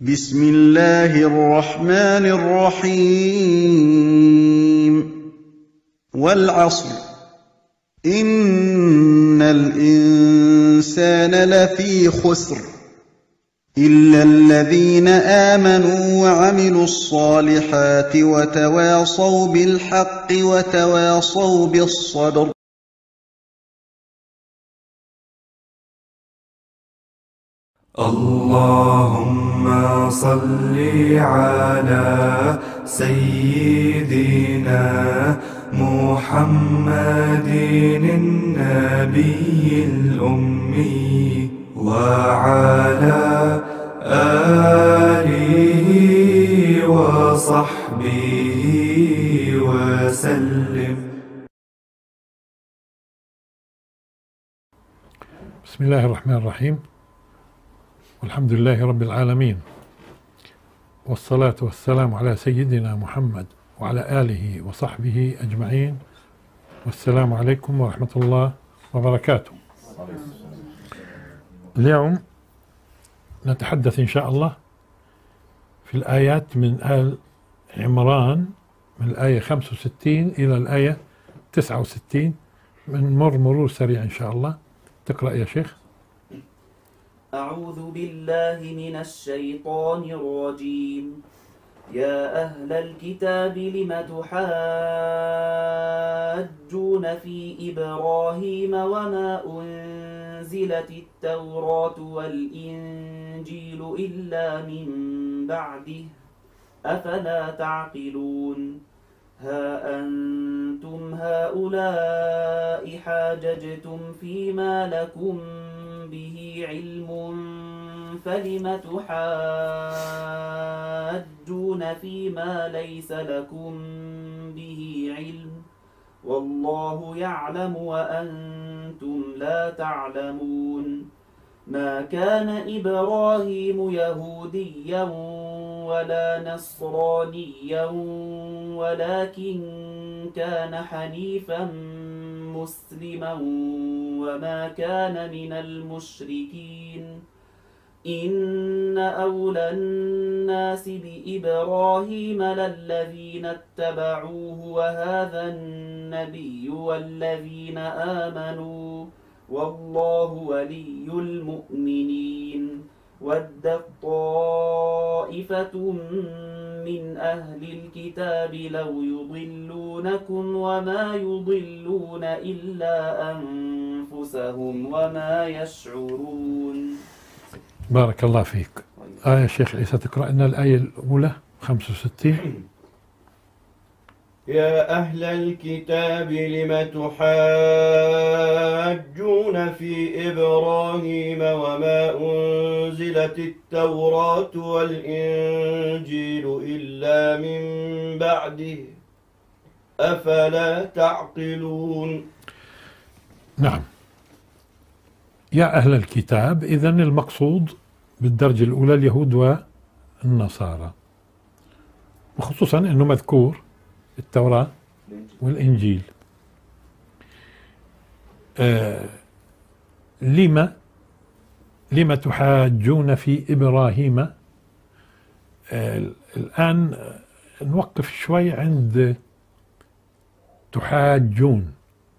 بسم الله الرحمن الرحيم والعصر إن الإنسان لفي خسر إلا الذين آمنوا وعملوا الصالحات وتواصوا بالحق وتواصوا بالصبر. اللهم صل على سيدنا محمد النبي الأمي وعلى آله وصحبه وسلم. بسم الله الرحمن الرحيم، والحمد لله رب العالمين، والصلاة والسلام على سيدنا محمد وعلى آله وصحبه أجمعين، والسلام عليكم ورحمة الله وبركاته. اليوم نتحدث إن شاء الله في الآيات من آل عمران من الآية 65 إلى الآية 69. من مرور سريع إن شاء الله. تقرأ يا شيخ. أعوذ بالله من الشيطان الرجيم. يا أهل الكتاب لم تحاجون في إبراهيم وما أنزلت التوراة والإنجيل إلا من بعده أفلا تعقلون. ها أنتم هؤلاء حاججتم فيما لكم به علم فلم تحاجون فيما ليس لكم به علم والله يعلم وأنتم لا تعلمون. ما كان إبراهيم يهوديا ولا نصرانيا ولكن كان حنيفا مسلما وما كان من المشركين. إن أولى الناس بإبراهيم للذين اتبعوه وهذا النبي والذين آمنوا والله ولي المؤمنين. ودت طائفة من أهل الكتاب لو يضلونكم وما يضلون إلا أنفسهم وما يشعرون. بارك الله فيك. آية شيخ عيسى تقرأ لنا الآية الأولى 65. يا أهل الكتاب لم تحاجون في إبراهيم وما أنزلت التوراة والإنجيل إلا من بعده أفلا تعقلون. نعم، يا أهل الكتاب، إذن المقصود بالدرجة الأولى اليهود والنصارى، وخصوصا أنه مذكور التوراة والإنجيل. لما تحاجون في إبراهيم. الآن نوقف شوي عند تحاجون.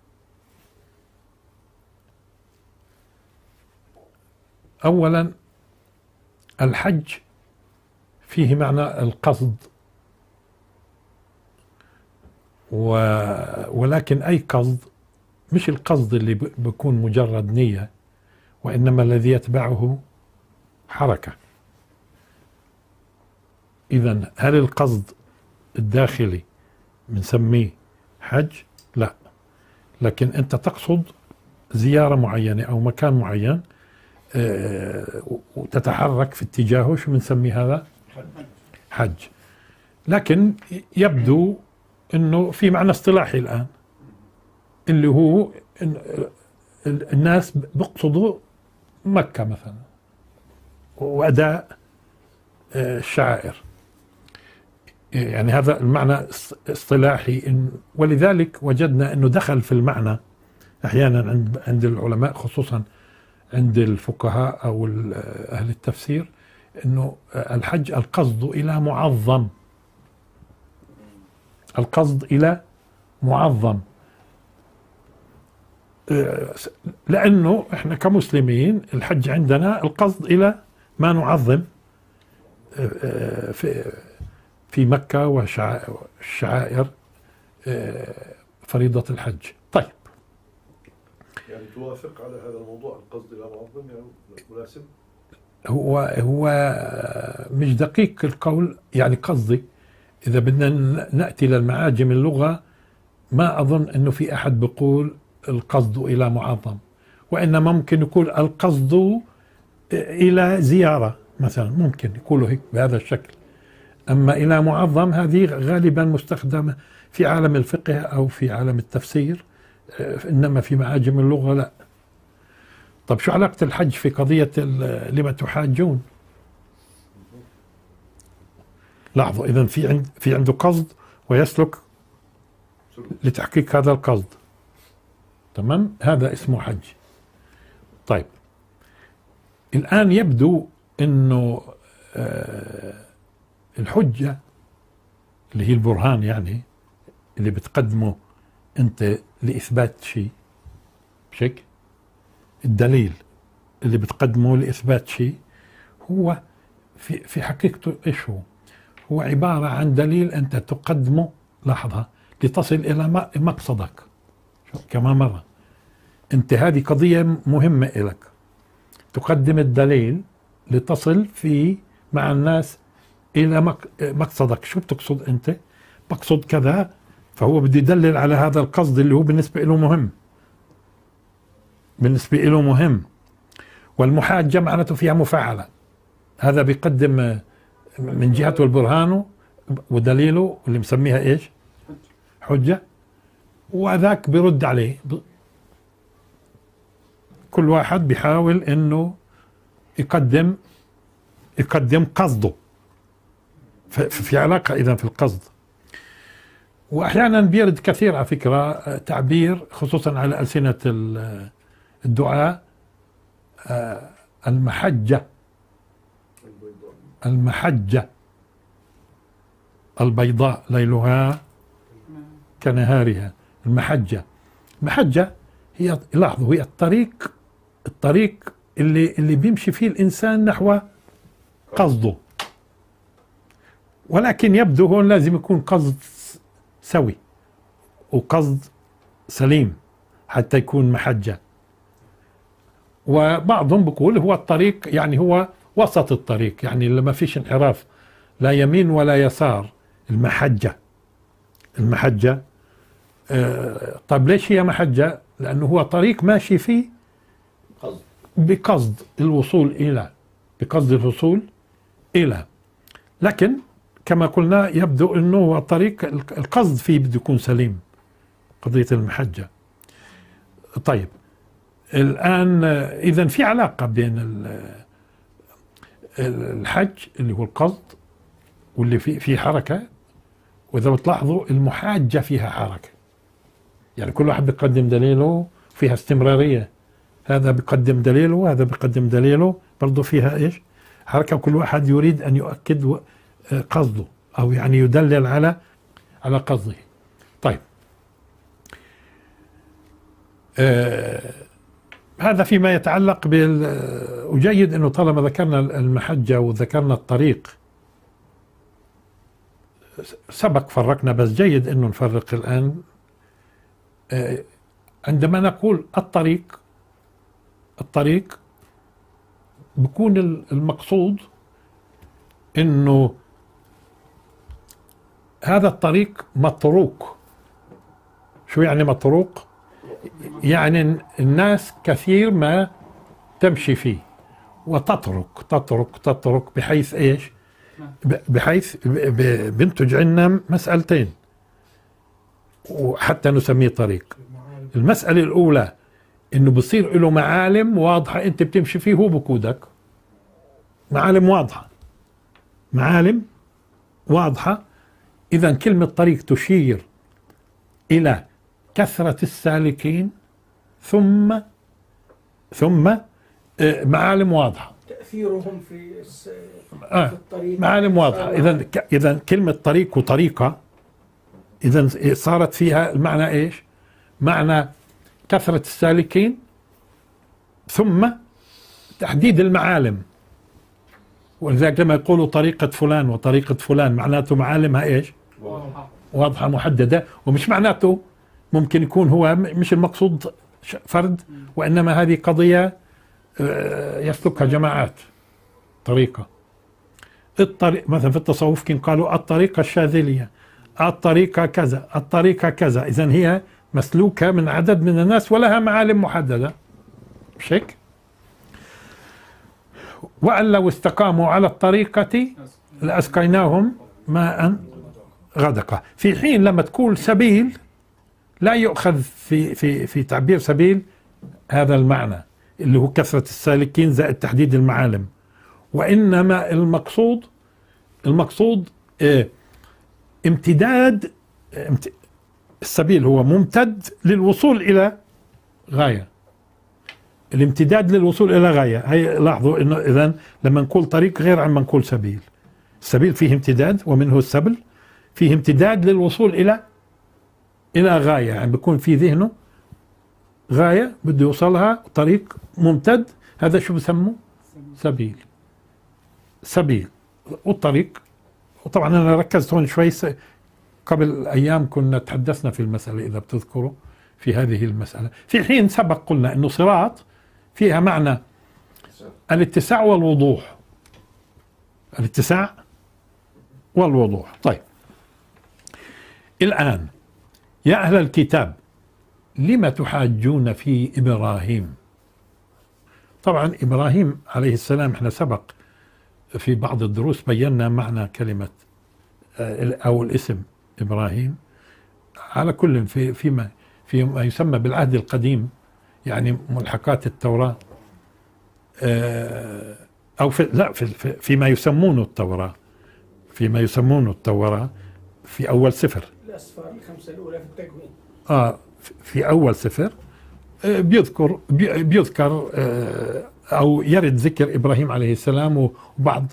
أولا، الحج فيه معنى القصد، ولكن أي قصد، مش القصد اللي بيكون مجرد نية، وإنما الذي يتبعه حركة. إذن هل القصد الداخلي بنسميه حج؟ لا، لكن أنت تقصد زيارة معينة أو مكان معين وتتحرك في اتجاهه، شو بنسمي هذا؟ حج. لكن يبدو انه في معنى اصطلاحي الان، اللي هو الناس بيقصدوا مكة مثلا واداء الشعائر، يعني هذا المعنى اصطلاحي. ولذلك وجدنا انه دخل في المعنى احيانا عند العلماء، خصوصا عند الفقهاء او اهل التفسير، أنه الحج القصد إلى معظم، القصد إلى معظم، لأنه إحنا كمسلمين الحج عندنا القصد إلى ما نعظم في مكة والشعائر فريضة الحج. طيب، يعني توافق على هذا الموضوع القصد إلى معظم، يعني مناسب؟ هو مش دقيق القول، يعني قصدي إذا بدنا نأتي للمعاجم اللغة ما أظن أنه في أحد بيقول القصد إلى معظم، وإنما ممكن يقول القصد إلى زيارة مثلا، ممكن يقولوا هيك بهذا الشكل. أما إلى معظم هذه غالبا مستخدمة في عالم الفقه أو في عالم التفسير، إنما في معاجم اللغة لا. طب شو علاقة الحج في قضية لما تحاجون؟ لاحظوا، إذن في عنده قصد ويسلك لتحقيق هذا القصد، تمام؟ هذا اسمه حج. طيب، الآن يبدو إنه الحجة اللي هي البرهان، يعني اللي بتقدمه أنت لإثبات شيء، بشكل الدليل اللي بتقدمه لإثبات شيء، هو في حقيقته إيش هو؟ هو عبارة عن دليل أنت تقدمه، لاحظها، لتصل إلى مقصدك. كمان مرة، أنت هذه قضية مهمة إلك، تقدم الدليل لتصل فيه مع الناس إلى مقصدك. شو بتقصد أنت؟ بقصد كذا، فهو بده يدلل على هذا القصد اللي هو بالنسبة له مهم، بالنسبة له مهم. والمحاجة معناته فيها مفاعلة، هذا بيقدم من جهته البرهان ودليله اللي مسميها إيش؟ حجة، وذاك بيرد عليه. كل واحد بيحاول إنه يقدم قصده، في علاقة إذا في القصد. وأحيانا بيرد كثير على فكرة تعبير خصوصا على ألسنة الدعاء، المحجة البيضاء ليلها كنهارها. المحجة هي، لاحظوا، هي الطريق اللي بيمشي فيه الإنسان نحو قصده، ولكن يبدو هون لازم يكون قصد سوي وقصد سليم حتى يكون محجة. وبعضهم بيقول هو الطريق، يعني هو وسط الطريق، يعني اللي ما فيش انحراف لا يمين ولا يسار، المحجة. طيب ليش هي محجة؟ لأنه هو طريق ماشي فيه بقصد الوصول إلى، لكن كما قلنا يبدو أنه هو طريق القصد فيه بده يكون سليم، قضية المحجة. طيب، الآن إذن في علاقة بين الحج اللي هو القصد واللي في حركة، وإذا بتلاحظوا المحاجة فيها حركة، يعني كل واحد بيقدم دليله، فيها استمرارية، هذا بيقدم دليله وهذا بيقدم دليله، برضو فيها إيش؟ حركة، وكل واحد يريد أن يؤكد قصده، أو يعني يدلل على قصده. طيب، هذا فيما يتعلق وجيد أنه طالما ذكرنا المحجة وذكرنا الطريق، سبق فرقنا، بس جيد أنه نفرق الآن. عندما نقول الطريق بيكون المقصود أنه هذا الطريق مطروق. شو يعني مطروق؟ يعني الناس كثير ما تمشي فيه، وتترك بحيث إيش؟ بحيث بنتج عنا مسألتين وحتى نسميه طريق. المسألة الأولى إنه بصير له معالم واضحة أنت بتمشي فيه، هو بقودك، معالم واضحة. إذا كلمة طريق تشير إلى كثرة السالكين ثم معالم واضحة. تأثيرهم في الطريق معالم واضحة. إذا كلمة طريق وطريقة إذا صارت فيها المعنى إيش؟ معنى كثرة السالكين ثم تحديد المعالم. ولذلك لما يقولوا طريقة فلان وطريقة فلان معناته معالمها إيش؟ واضحة محددة، ومش معناته ممكن يكون هو مش المقصود فرد، وإنما هذه قضية يسلكها جماعات. طريقة الطريق مثلا في التصوف كان قالوا الطريقة الشاذلية، الطريقة كذا، الطريقة كذا. إذن هي مسلوكة من عدد من الناس ولها معالم محددة، مش هيك؟ وأن لو استقاموا على الطريقة لأسقيناهم ماء غدقا. في حين لما تقول سبيل لا يؤخذ في تعبير سبيل هذا المعنى اللي هو كثرة السالكين زائد تحديد المعالم، وإنما المقصود امتداد. السبيل هو ممتد للوصول إلى غاية، الامتداد للوصول إلى غاية. هي لاحظوا إنه إذن لما نقول طريق غير عن ما نقول سبيل. السبيل فيه امتداد ومنه السبل، فيه امتداد للوصول إلى غاية، يعني بيكون في ذهنه غاية بده يوصلها، طريق ممتد، هذا شو بسموه؟ سبيل. والطريق، وطبعا أنا ركزت هون شوي قبل أيام كنا تحدثنا في المسألة إذا بتذكروا في هذه المسألة، في حين سبق قلنا أنه صراط فيها معنى الاتساع والوضوح. الاتساع والوضوح. طيب الآن يا أهل الكتاب لم تحاجون في إبراهيم؟ طبعا إبراهيم عليه السلام احنا سبق في بعض الدروس بينا معنى كلمة أو الاسم إبراهيم. على كل فيما يسمى بالعهد القديم، يعني ملحقات التوراة، أو فيما يسمونه التوراة، في أول سفر الأسفار الخمسة الأولى في التكوين. في أول سفر بيذكر أو يرد ذكر إبراهيم عليه السلام وبعض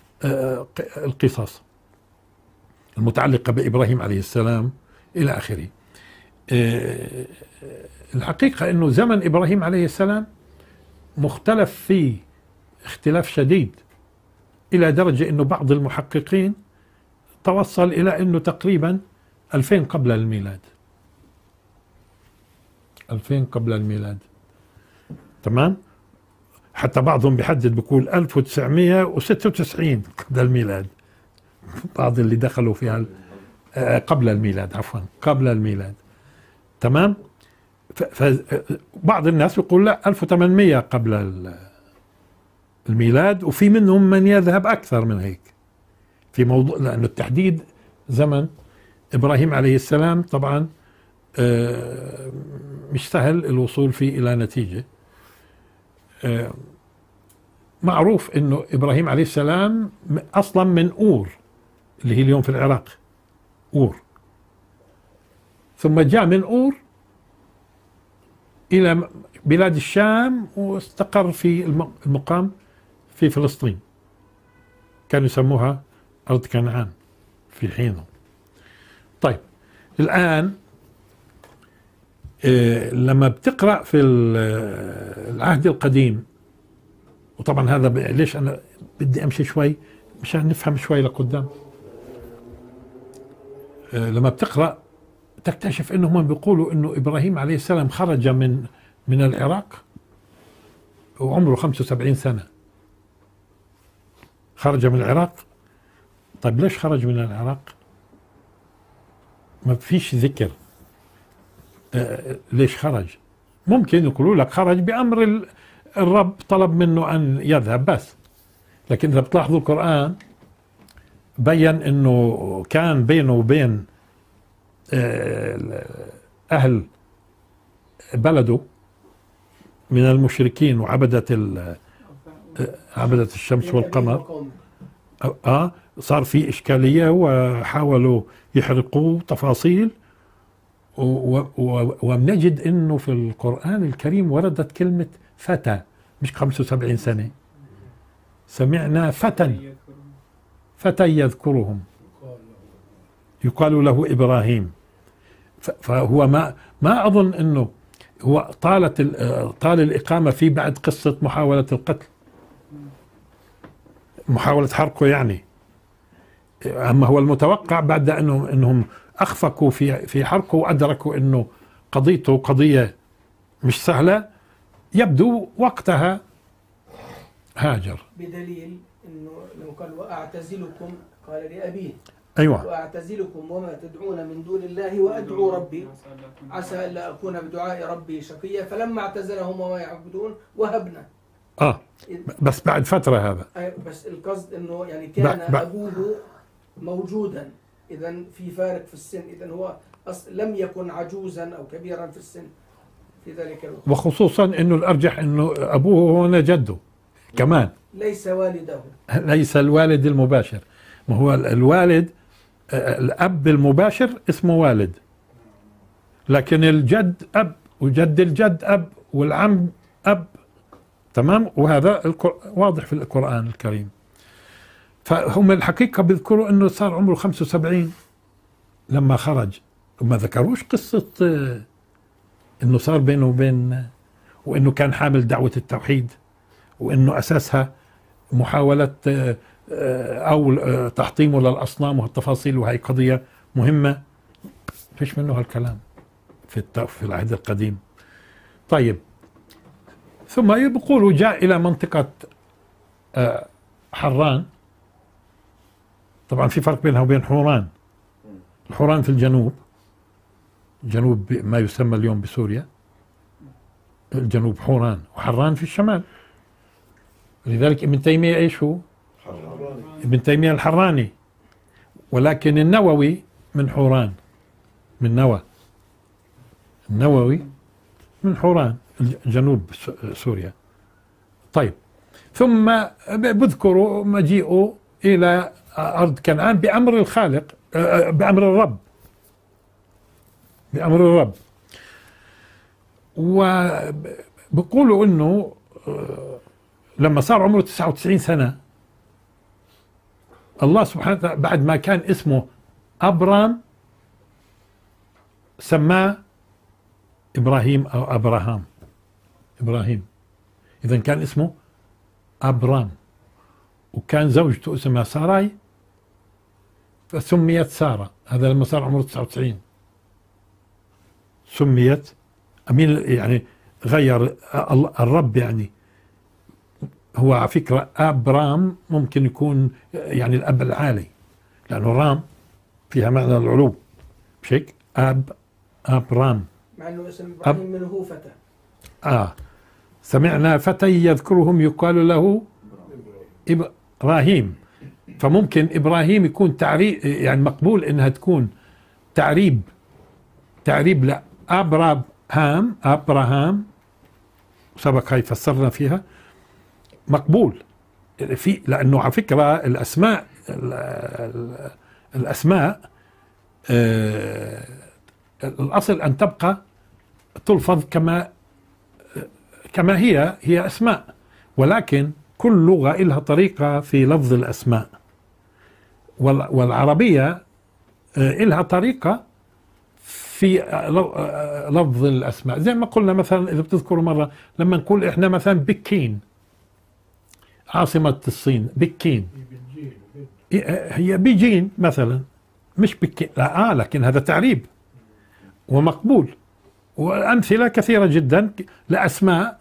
القصص المتعلقة بإبراهيم عليه السلام إلى آخره. الحقيقة أنه زمن إبراهيم عليه السلام مختلف فيه اختلاف شديد، إلى درجة أنه بعض المحققين توصل إلى أنه تقريبا 2000 قبل الميلاد. 2000 قبل الميلاد، تمام؟ حتى بعضهم بيحدد بيقول 1996 قبل الميلاد، بعض اللي دخلوا فيها قبل الميلاد، عفوا قبل الميلاد، تمام؟ فبعض الناس يقول لا 1800 قبل الميلاد، وفي منهم من يذهب أكثر من هيك في موضوع، لأنه التحديد زمن إبراهيم عليه السلام طبعا مش سهل الوصول فيه إلى نتيجة. معروف أنه إبراهيم عليه السلام أصلا من أور اللي هي اليوم في العراق، أور، ثم جاء من أور إلى بلاد الشام واستقر في المقام في فلسطين، كانوا يسموها أرض كنعان في حينه. طيب الآن لما بتقرأ في العهد القديم، وطبعا هذا ليش أنا بدي أمشي شوي مشان نفهم شوي لقدام. لما بتقرأ تكتشف أنهم بيقولوا أنه إبراهيم عليه السلام خرج من العراق وعمره 75 سنة، خرج من العراق. طيب ليش خرج من العراق؟ ما فيش ذكر ليش خرج. ممكن يقولوا لك خرج بأمر الرب طلب منه أن يذهب بس، لكن إذا بتلاحظوا القرآن بيّن أنه كان بينه وبين أهل بلده من المشركين وعبدة الشمس والقمر، صار في إشكالية وحاولوا يحرقوا تفاصيل. ونجد أنه في القرآن الكريم وردت كلمة فتى، مش 75 سنة، سمعنا فتى يذكرهم يقال له إبراهيم. فهو ما أظن أنه هو طال الإقامة فيه بعد قصة محاولة القتل، محاولة حرقه يعني. أما هو المتوقع بعد أنهم أخفقوا في حرقه وأدركوا أنه قضيته قضية مش سهلة، يبدو وقتها هاجر. بدليل أنه لو قال وأعتزلكم قال لأبيه أيوة وأعتزلكم وما تدعون من دون الله وأدعو ربي عسى ألا أكون بدعاء ربي شقيا فلما اعتزلهم وما يعبدون وهبنا. بس بعد فترة هذا. بس القصد أنه يعني كان أبوه موجودا، إذا في فارق في السن، إذا هو لم يكن عجوزا أو كبيرا في السن في ذلك الوقت. وخصوصا أنه الأرجح أنه أبوه هنا جده كمان، ليس والده، ليس الوالد المباشر. ما هو الوالد الأب المباشر اسمه والد، لكن الجد أب وجد الجد أب والعم أب، تمام. وهذا واضح في القرآن الكريم. فهم الحقيقة بيذكروا أنه صار عمره 75 لما خرج، وما ذكروش قصة أنه صار بينه وبين، وأنه كان حامل دعوة التوحيد، وأنه أساسها محاولة أو تحطيمه للأصنام والتفاصيل، وهي قضية مهمة فيش منه هالكلام في العهد القديم. طيب، ثم يقولوا جاء إلى منطقة حران. طبعا في فرق بينها وبين حوران. الحوران في الجنوب، جنوب ما يسمى اليوم بسوريا، الجنوب حوران، وحران في الشمال. لذلك ابن تيمية ايش هو؟ ابن تيمية الحراني، ولكن النووي من حوران، من نوى. النووي من حوران جنوب سوريا. طيب، ثم بذكروا مجيئه إلى أرض كنعان بأمر الخالق، بأمر الرب، بأمر الرب. وبقولوا إنه لما صار عمره 99 سنة الله سبحانه وتعالى بعد ما كان اسمه أبرام سماه إبراهيم أو أبراهام. إبراهيم إذا كان اسمه أبرام، وكان زوجته اسمها ساراي فسميت سارة. هذا لما صار عمره 99 سميت أمين، يعني غير الرب. يعني هو على فكرة أبرام ممكن يكون يعني الأب العالي، لأنه رام فيها معنى العلو، مش هيك؟ أبرام، مع أنه اسم إبراهيم منه هو فتى. سمعنا فتى يذكرهم يقال له إبراهيم. فممكن إبراهيم يكون تعريب، يعني مقبول إنها تكون تعريب أبراهام سبق هاي فسرنا فيها، مقبول في، لأنه على فكرة الأسماء الأصل أن تبقى تلفظ كما هي أسماء، ولكن كل لغة لها طريقة في لفظ الأسماء، والعربية لها طريقة في لفظ الأسماء. زي ما قلنا مثلا، إذا بتذكروا مرة لما نقول إحنا مثلا بكين عاصمة الصين، بكين هي بيجين مثلا، مش بكين، لا لكن هذا تعريب ومقبول. وأمثلة كثيرة جدا لأسماء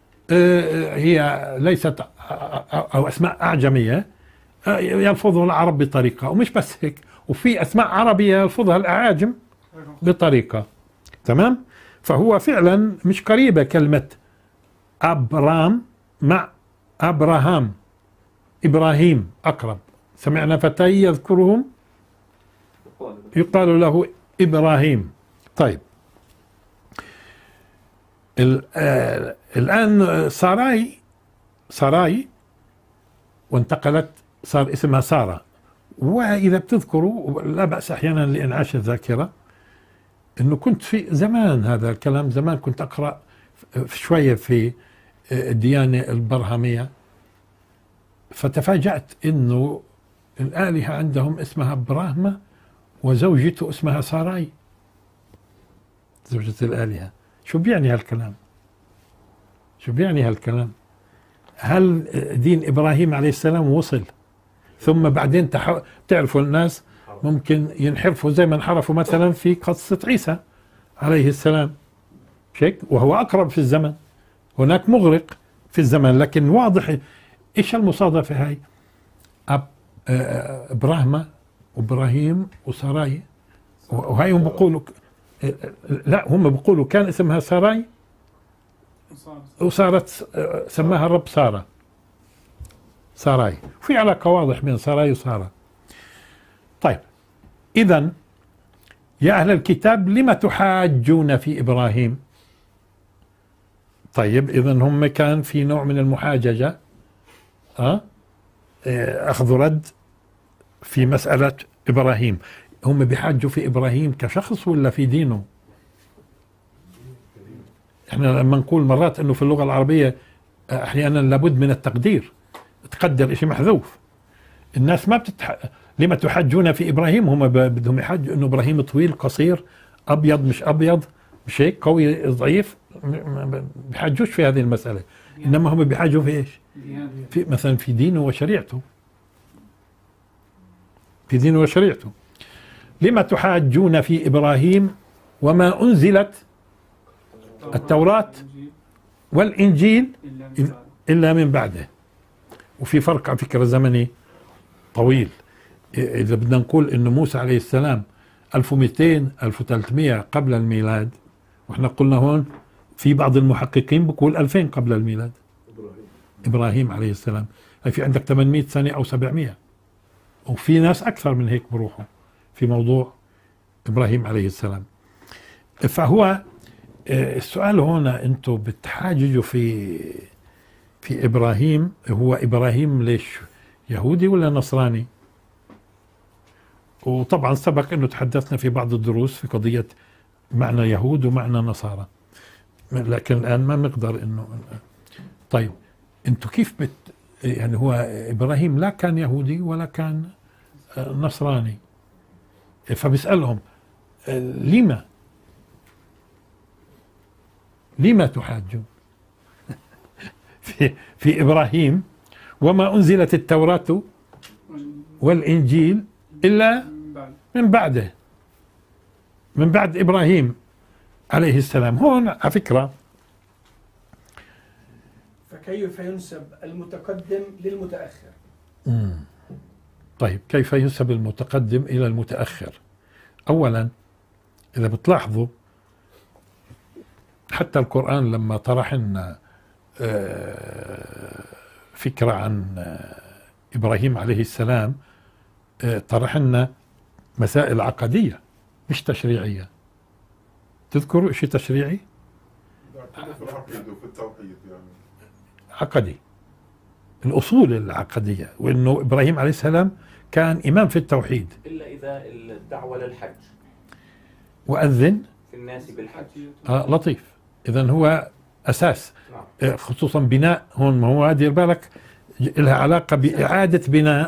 هي ليست أو أسماء أعجمية يلفظها العرب بطريقة، ومش بس هيك، وفي أسماء عربية يلفظها الأعاجم بطريقة. تمام. فهو فعلا مش قريبة كلمة أبرام مع أبراهام. إبراهيم أقرب. سمعنا فتى يذكرهم يقال له إبراهيم. طيب، الآن ساراي وانتقلت، صار اسمها سارة. وإذا بتذكروا لا بأس أحيانا لإنعاش الذاكرة، إنه كنت في زمان، هذا الكلام زمان، كنت أقرأ شوية في الديانة البرهمية، فتفاجأت إنه الآلهة عندهم اسمها براهما وزوجته اسمها ساراي، زوجة الآلهة. شو بيعني هالكلام؟ شو بيعني هالكلام؟ هل دين إبراهيم عليه السلام وصل ثم بعدين تعرفوا الناس ممكن ينحرفوا زي ما انحرفوا مثلا في قصة عيسى عليه السلام، شيك، وهو أقرب في الزمن، هناك مغرق في الزمن، لكن واضح إيش المصادفة هاي؟ براهما وإبراهيم وساراي، وهاي هم بيقولوا لا، هم بيقولوا كان اسمها ساراي وصارت سماها الرب سارة، ساراي، في علاقة واضح بين ساراي وسارة. طيب إذن يا أهل الكتاب لم تحاجون في إبراهيم؟ طيب إذن هم كان في نوع من المحاججة، أخذ رد في مسألة إبراهيم. هم بيحاجوا في إبراهيم كشخص ولا في دينه؟ احنا لما نقول مرات انه في اللغة العربية احيانا لابد من التقدير، تقدر شيء محذوف. الناس ما لما تحاجون في ابراهيم؟ هم بدهم يحاجوا انه ابراهيم طويل قصير ابيض مش ابيض مش هيك، قوي ضعيف، ما بيحاجوش في هذه المسألة. انما هم بيحاجوا في ايش؟ في مثلا في دينه وشريعته، في دينه وشريعته. لما تحاجون في ابراهيم وما انزلت التوراة والإنجيل إلا من بعده. وفي فرق على فكرة زمني طويل. إذا بدنا نقول إنه موسى عليه السلام 1200 1300 قبل الميلاد، وإحنا قلنا هون في بعض المحققين بقول 2000 قبل الميلاد. إبراهيم عليه السلام في عندك 800 سنة أو 700، وفي ناس أكثر من هيك بروحوا في موضوع إبراهيم عليه السلام. فهو السؤال هنا انتم بتحاججوا في ابراهيم، هو ابراهيم ليش يهودي ولا نصراني؟ وطبعا سبق انه تحدثنا في بعض الدروس في قضية معنى يهود ومعنى نصارى، لكن الان ما نقدر انه. طيب انتم كيف يعني هو ابراهيم لا كان يهودي ولا كان نصراني، فبسألهم لما تحاجون في إبراهيم وما أنزلت التوراة والإنجيل إلا من بعده، من بعد إبراهيم عليه السلام. هون على فكرة فكيف ينسب المتقدم للمتأخر؟ طيب كيف ينسب المتقدم إلى المتأخر؟ أولا إذا بتلاحظوا حتى القرآن لما طرح لنا فكرة عن إبراهيم عليه السلام طرح لنا مسائل عقدية مش تشريعية. تذكروا شيء تشريعي؟ في التوحيد يعني عقدي، الأصول العقدية، وإنه إبراهيم عليه السلام كان إمام في التوحيد إلا إذا الدعوة للحج وأذن في الناس بالحج. لطيف. إذن هو أساس، خصوصا بناء هون. ما هو دير بالك لها علاقة بإعادة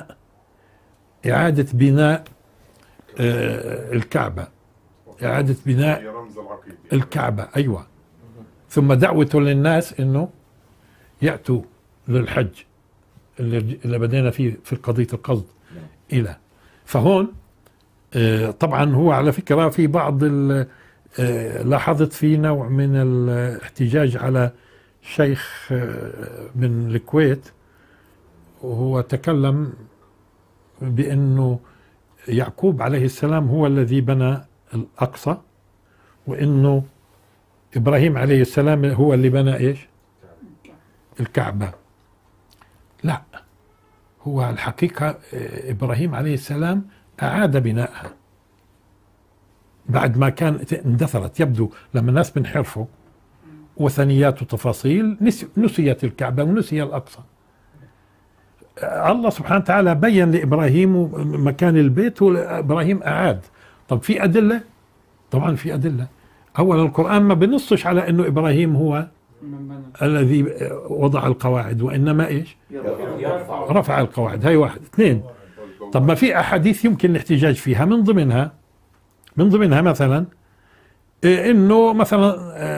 بناء الكعبة، إعادة بناء الكعبة. أيوة. ثم دعوته للناس إنه يأتوا للحج اللي بدينا فيه في قضية القصد إلى. فهون طبعا هو على فكرة في بعض لاحظت في نوع من الاحتجاج على شيخ من الكويت، وهو تكلم بأنه يعقوب عليه السلام هو الذي بنى الأقصى، وأنه إبراهيم عليه السلام هو اللي بنى إيش؟ الكعبة. لا، هو الحقيقة إبراهيم عليه السلام أعاد بناءها بعد ما كانت اندثرت. يبدو لما الناس بنحرفوا وثنيات وتفاصيل نسيت الكعبة ونسي الأقصى. الله سبحانه وتعالى بين لإبراهيم مكان البيت وإبراهيم أعاد. طب في أدلة؟ طبعا في أدلة. أولا القرآن ما بنصش على أنه إبراهيم هو الذي وضع القواعد، وإنما إيش؟ رفع القواعد. هاي واحد. اثنين، طب ما في أحاديث يمكن الاحتجاج فيها، من ضمنها مثلا إنه مثلا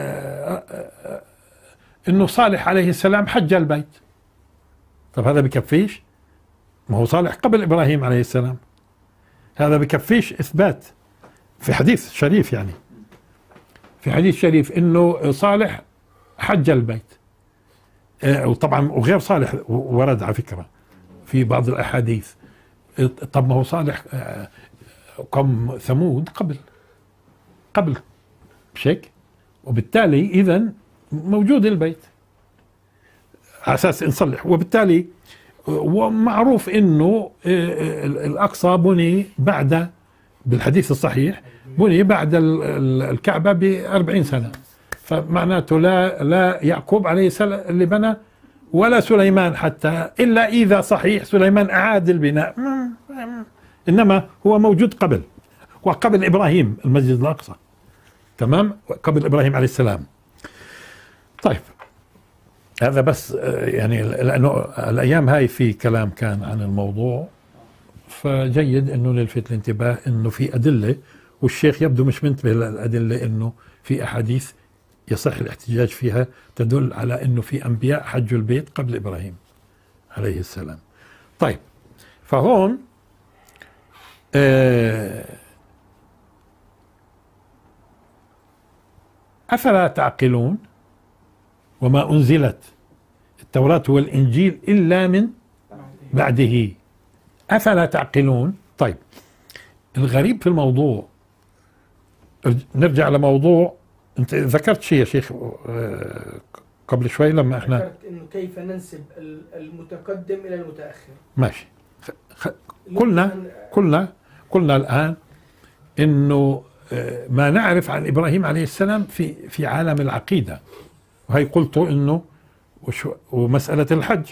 إنه صالح عليه السلام حج البيت. طب هذا بكفيش؟ ما هو صالح قبل إبراهيم عليه السلام. هذا بكفيش إثبات في حديث شريف، يعني في حديث شريف إنه صالح حج البيت. وطبعا وغير صالح ورد على فكرة في بعض الأحاديث. طب ما هو صالح قوم ثمود قبل بشك، وبالتالي إذن موجود البيت على أساس نصلح. وبالتالي ومعروف إنه الأقصى بني بعد، بالحديث الصحيح بني بعد الكعبة ب40 سنة، فمعناته لا يعقوب عليه السلام اللي بنى ولا سليمان حتى، إلا إذا صحيح سليمان أعاد البناء، إنما هو موجود وقبل إبراهيم المسجد الأقصى، تمام، قبل إبراهيم عليه السلام. طيب هذا بس يعني لأنه الأيام هاي في كلام كان عن الموضوع، فجيد أنه نلفت الانتباه أنه في أدلة، والشيخ يبدو مش منتبه للأدلة، أنه في أحاديث يصح الاحتجاج فيها تدل على أنه في أنبياء حجوا البيت قبل إبراهيم عليه السلام. طيب فهون أفلا تعقلون وما أنزلت التوراة والإنجيل إلا من بعده أفلا تعقلون. طيب الغريب في الموضوع، نرجع لموضوع أنت ذكرت شيء يا شيخ قبل شوي لما احنا ذكرت إنه كيف ننسب المتقدم إلى المتأخر. ماشي. قلنا الآن إنه ما نعرف عن إبراهيم عليه السلام في عالم العقيدة، وهي قلت إنه ومسألة الحج،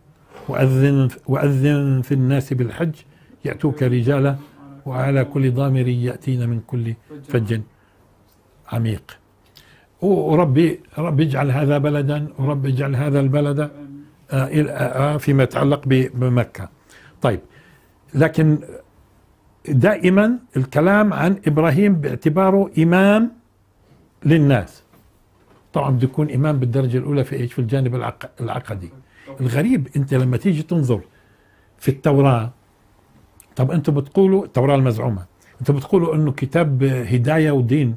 وأذن في الناس بالحج يأتوك رجالا وعلى كل ضامر يأتين من كل فج عميق، وربي اجعل هذا بلدا، وربي اجعل هذا البلد فيما يتعلق بمكة. طيب لكن دائما الكلام عن إبراهيم باعتباره إمام للناس، طبعا بده يكون إمام بالدرجة الأولى في إيش؟ في الجانب العقدي. الغريب أنت لما تيجي تنظر في التوراة، طب أنتم بتقولوا التوراة المزعومة، أنتم بتقولوا أنه كتاب هداية ودين.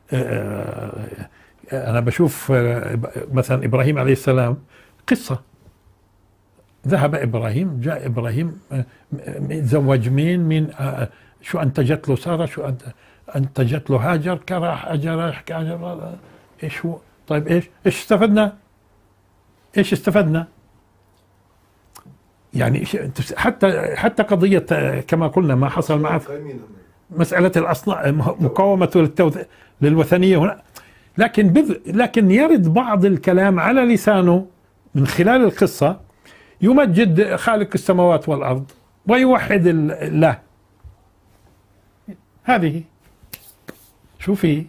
أنا بشوف مثلا إبراهيم عليه السلام قصة، ذهب إبراهيم، جاء إبراهيم تزوج من شو أنتجت له سارة، شو أنتجت له هاجر، كراح أجر إيش هو. طيب إيش استفدنا يعني حتى قضية كما قلنا ما حصل مع مسألة الأصنام، مقاومة للوثنية هنا، لكن يرد بعض الكلام على لسانه من خلال القصة يمجد خالق السماوات والأرض ويوحد الله. هذه شوفي.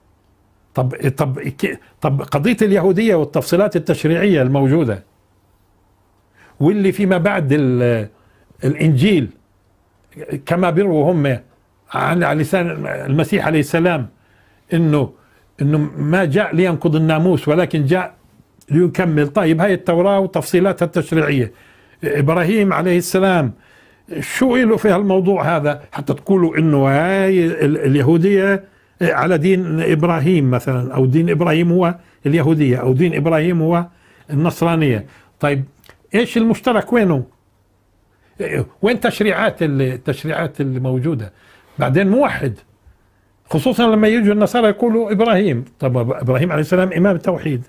طب قضية اليهودية والتفصيلات التشريعية الموجودة واللي فيما بعد الإنجيل كما بيروا هم على لسان المسيح عليه السلام إنه ما جاء لينقض الناموس ولكن جاء ليكمل. طيب هاي التوراة وتفصيلاتها التشريعية، إبراهيم عليه السلام شو له في هالموضوع هذا حتى تقولوا إنه هاي اليهودية على دين إبراهيم مثلا، أو دين إبراهيم هو اليهودية، أو دين إبراهيم هو النصرانية. طيب إيش المشترك وينه؟ وين التشريعات اللي موجودة؟ بعدين موحد، خصوصا لما يجوا النصارى يقولوا إبراهيم. طب إبراهيم عليه السلام إمام التوحيد.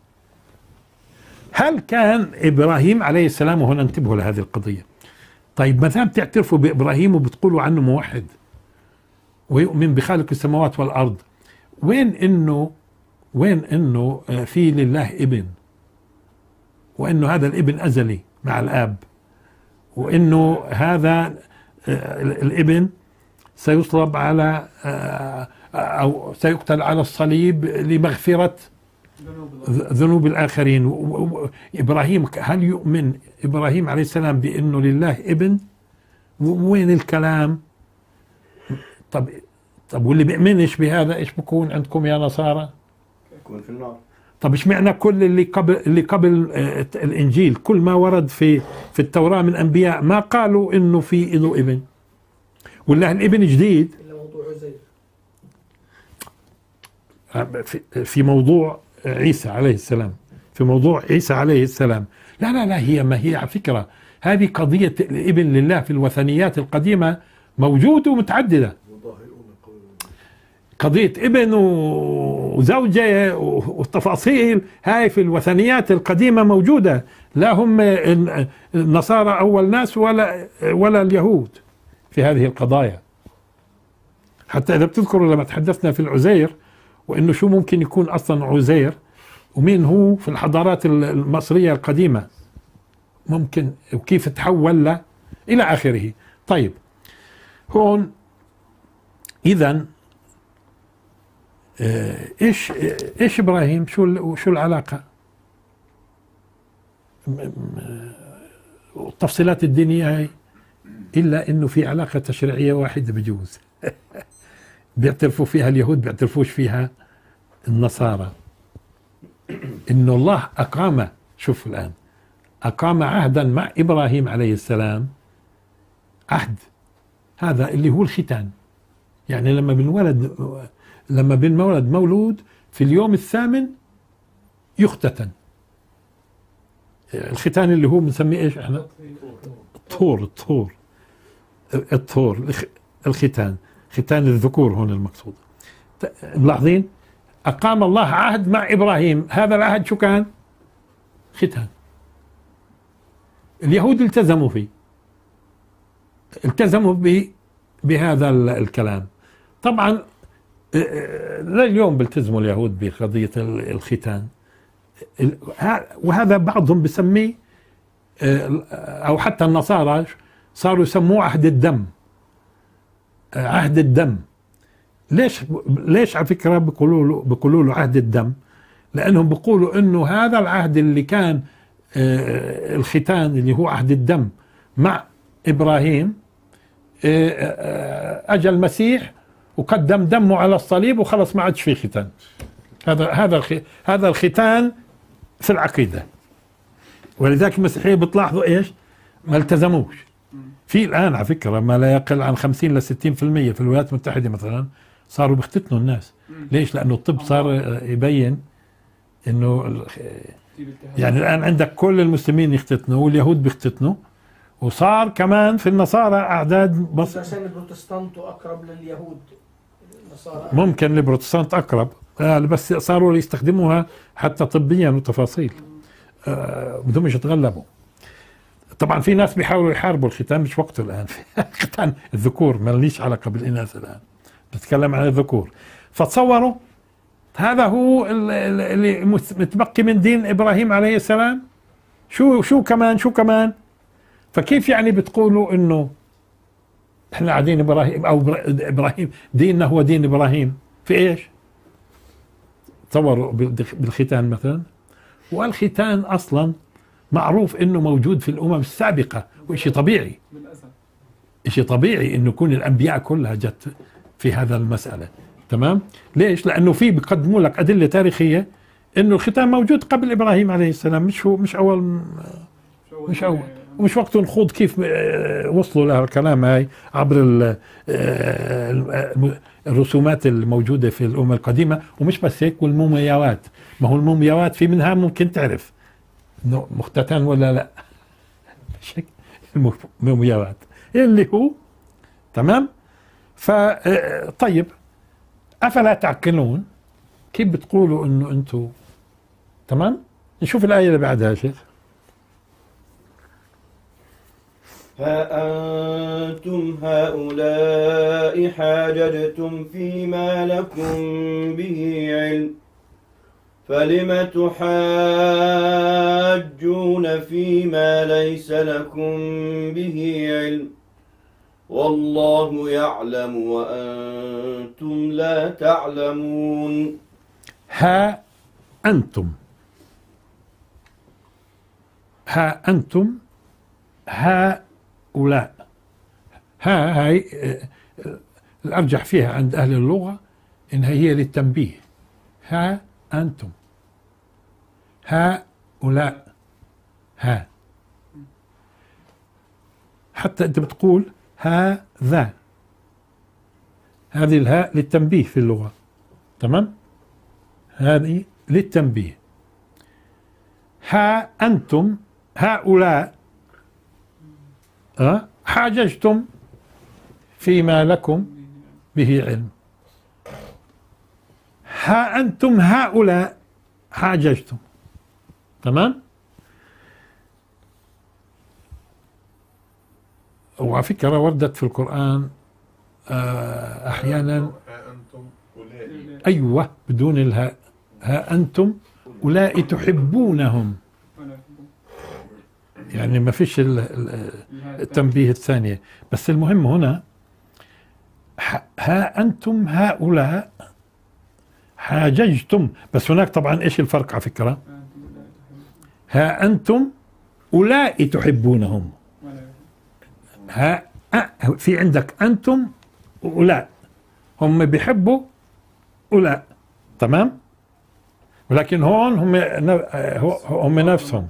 هل كان إبراهيم عليه السلام، وهنا انتبهوا لهذه القضية، طيب ما دام تعترفوا بإبراهيم وبتقولوا عنه موحد ويؤمن بخالق السماوات والأرض، وين إنه في لله ابن، وإنه هذا الابن أزلي مع الآب، وإنه هذا الابن سيصلب على أو سيقتل على الصليب لمغفرة ذنوب الآخرين. إبراهيم، هل يؤمن إبراهيم عليه السلام بأنه لله ابن؟ وين الكلام؟ طب واللي بيؤمنش بهذا ايش بكون عندكم يا نصارى؟ يكون في النار. طب ايش معنى كل اللي قبل الانجيل، كل ما ورد في التوراة من انبياء ما قالوا انه في له ابن؟ ولا الابن جديد؟ الا موضوع عزير في موضوع عيسى عليه السلام، في موضوع عيسى عليه السلام. لا ما هي على فكرة هذه قضية الابن لله في الوثنيات القديمة موجودة ومتعددة. قضية ابن وزوجة والتفاصيل هاي في الوثنيات القديمة موجودة، لا هم النصارى أول ناس ولا اليهود في هذه القضايا. حتى إذا بتذكروا لما تحدثنا في العزير وإنه شو ممكن يكون أصلا عزير ومين هو في الحضارات المصرية القديمة ممكن وكيف تحول له إلى آخره. طيب هون إذن ايش ابراهيم شو العلاقه؟ التفصيلات الدينيه هاي الا انه في علاقه تشريعيه واحده بجوز بيعترفوا فيها اليهود، بيعترفوش فيها النصارى، انه الله اقام، شوف الان، اقام عهدا مع ابراهيم عليه السلام، عهد هذا اللي هو الختان. يعني لما بنولد مولود في اليوم الثامن يختتن. الختان اللي هو بنسميه ايش احنا؟ الطهور الختان، ختان الذكور هون المقصود. ملاحظين؟ أقام الله عهد مع إبراهيم، هذا العهد شو كان؟ ختان. اليهود التزموا فيه، التزموا بهذا الكلام. طبعا لليوم بيلتزموا اليهود بقضية الختان، وهذا بعضهم بسميه أو حتى النصارى صاروا يسموه عهد الدم. عهد الدم. ليش على فكرة بيقولوا له عهد الدم؟ لأنهم بيقولوا إنه هذا العهد اللي كان الختان اللي هو عهد الدم مع إبراهيم، أجى المسيح وقدم دمه على الصليب وخلص ما عادش فيه ختان. هذا الختان في العقيدة، ولذلك المسيحية بتلاحظوا ايش؟ ما التزموش. في الآن على فكرة ما لا يقل عن 50 ل 60% في الولايات المتحدة مثلا صاروا بيختتنوا الناس. ليش؟ لأنه الطب صار يبين إنه يعني الآن عندك كل المسلمين يختتنوا واليهود بيختتنوا، وصار كمان في النصارى أعداد بس عشان البروتستانت أقرب لليهود. ممكن البروتستانت أقرب، بس صاروا يستخدموها حتى طبيا وتفاصيل بدهم يتغلبوا. طبعا في ناس بيحاولوا يحاربوا الختان، مش وقته الآن. ختان الذكور ما ليش علاقة بالإناث الآن، بتكلم عن الذكور. فتصوروا هذا هو اللي متبقي من دين إبراهيم عليه السلام. شو كمان فكيف يعني بتقولوا إنه احنا قاعدين إبراهيم أو إبراهيم ديننا هو دين إبراهيم في إيش؟ تصوروا بالختان مثلا. والختان أصلا معروف إنه موجود في الأمم السابقة، وإشي طبيعي، إشي طبيعي إنه يكون الأنبياء كلها جت في هذا المسألة. تمام؟ ليش؟ لأنه في بيقدموا لك أدلة تاريخية إنه الختان موجود قبل إبراهيم عليه السلام، مش أول ومش وقت نخوض كيف وصلوا له الكلام هاي عبر الرسومات الموجودة في الأمة القديمة. ومش بس هيك، والمومياوات، ما هو المومياوات في منها ممكن تعرف انه مختتن ولا لا. المومياوات اللي هو تمام. طيب أفلا تعقلون؟ كيف بتقولوا انه انتم تمام؟ نشوف الآية اللي بعدها يا شيخ. ها أنتم هؤلاء حاججتم فيما لكم به علم فلم تحاجون فيما ليس لكم به علم والله يعلم وأنتم لا تعلمون. ها أنتم، ها أنتم هؤلاء. هاي الأرجح فيها عند أهل اللغة إنها هي للتنبيه. ها أنتم هؤلاء، ها، حتى أنت بتقول هذا، هذه الهاء للتنبيه في اللغة، تمام؟ هذه للتنبيه. ها أنتم هؤلاء حاججتم فيما لكم به علم. ها أنتم هؤلاء حاججتم، تمام؟ وعلى فكرة وردت في القرآن أحيانا أيوة بدون الهاء. ها أنتم أولئك تحبونهم، يعني ما فيش التنبيه الثانية. بس المهم هنا ها أنتم هؤلاء حاججتم، بس هناك طبعا إيش الفرق على فكرة؟ ها أنتم أولئك تحبونهم، ها في عندك أنتم وأولئك، هم بيحبوا أولئك، تمام؟ ولكن هون هم نفسهم.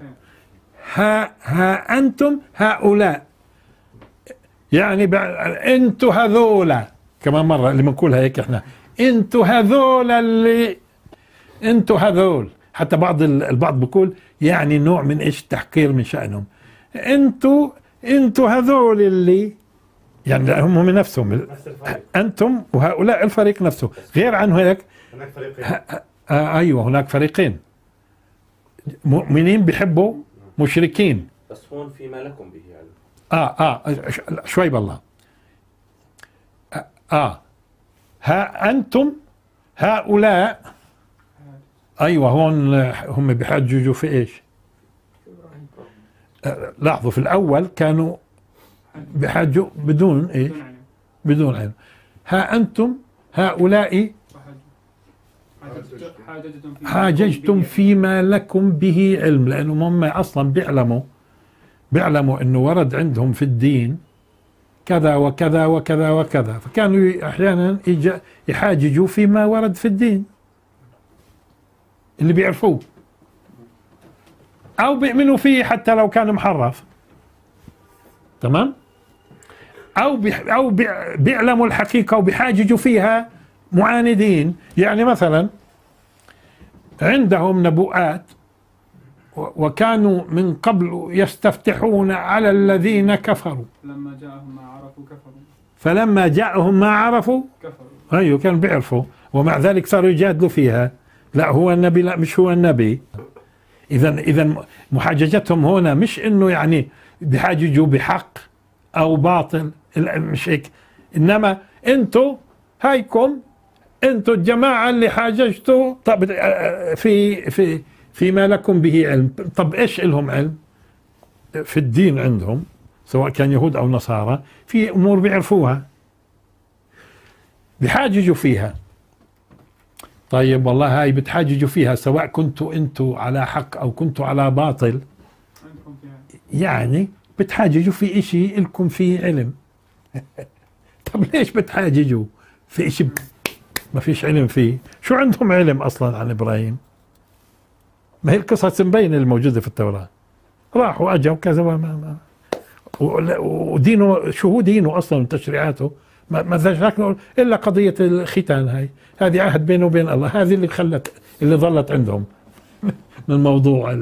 ها أنتم هؤلاء، يعني أنتوا هذولا، كمان مرة اللي بنقولها هيك إحنا، أنتوا هذولا، اللي أنتوا هذول. حتى البعض بيقول يعني نوع من إيش التحقير من شأنهم. أنتوا هذول اللي، يعني هم من نفسهم، أنتم وهؤلاء الفريق نفسه. غير عنه هيك هناك فريقين. أيوة هناك فريقين، مؤمنين بيحبوا مشركين. بس هون فيما لكم به علم. شوي بالله. ها أنتم هؤلاء، أيوة هون هم بيحججوا في إيش؟ لاحظوا في الأول كانوا بحاجوا بدون إيش؟ بدون علم. ها أنتم هؤلاء حاججتم فيما لكم به علم، لأنهم هم أصلا بيعلموا أنه ورد عندهم في الدين كذا وكذا وكذا وكذا، فكانوا أحيانا يحاججوا فيما ورد في الدين اللي بيعرفوه، أو بيؤمنوا فيه حتى لو كان محرف، تمام؟ أو بيعلموا الحقيقة وبيحاججوا فيها معاندين. يعني مثلا عندهم نبوءات، وكانوا من قبل يستفتحون على الذين كفروا فلما جاءهم ما عرفوا كفروا. أيوة كانوا بيعرفوا، ومع ذلك صاروا يجادلوا فيها، لا هو النبي، لا مش هو النبي. إذا محاججتهم هنا مش إنه يعني بيحاججوا بحق أو باطل، مش هيك، إنما أنتوا هايكم، أنتوا الجماعة اللي حاججتوا طب فيما لكم به علم. طب إيش لهم علم في الدين عندهم، سواء كان يهود أو نصارى، في أمور بيعرفوها بيحاججوا فيها. طيب والله هاي بتحاججوا فيها سواء كنتوا أنتوا على حق أو كنتوا على باطل، يعني بتحاججوا في إشي لكم فيه علم. طب ليش بتحاججوا في إشي ما فيش علم فيه؟ شو عندهم علم أصلا عن إبراهيم؟ ما هي القصص مبينة الموجودة في التوراة، راحوا أجوا كذا ودينه، شو هو دينه أصلا وتشريعاته ما ذكرنا إلا قضية الختان. هذه عهد بينه وبين الله، هذه اللي ظلت عندهم من الموضوع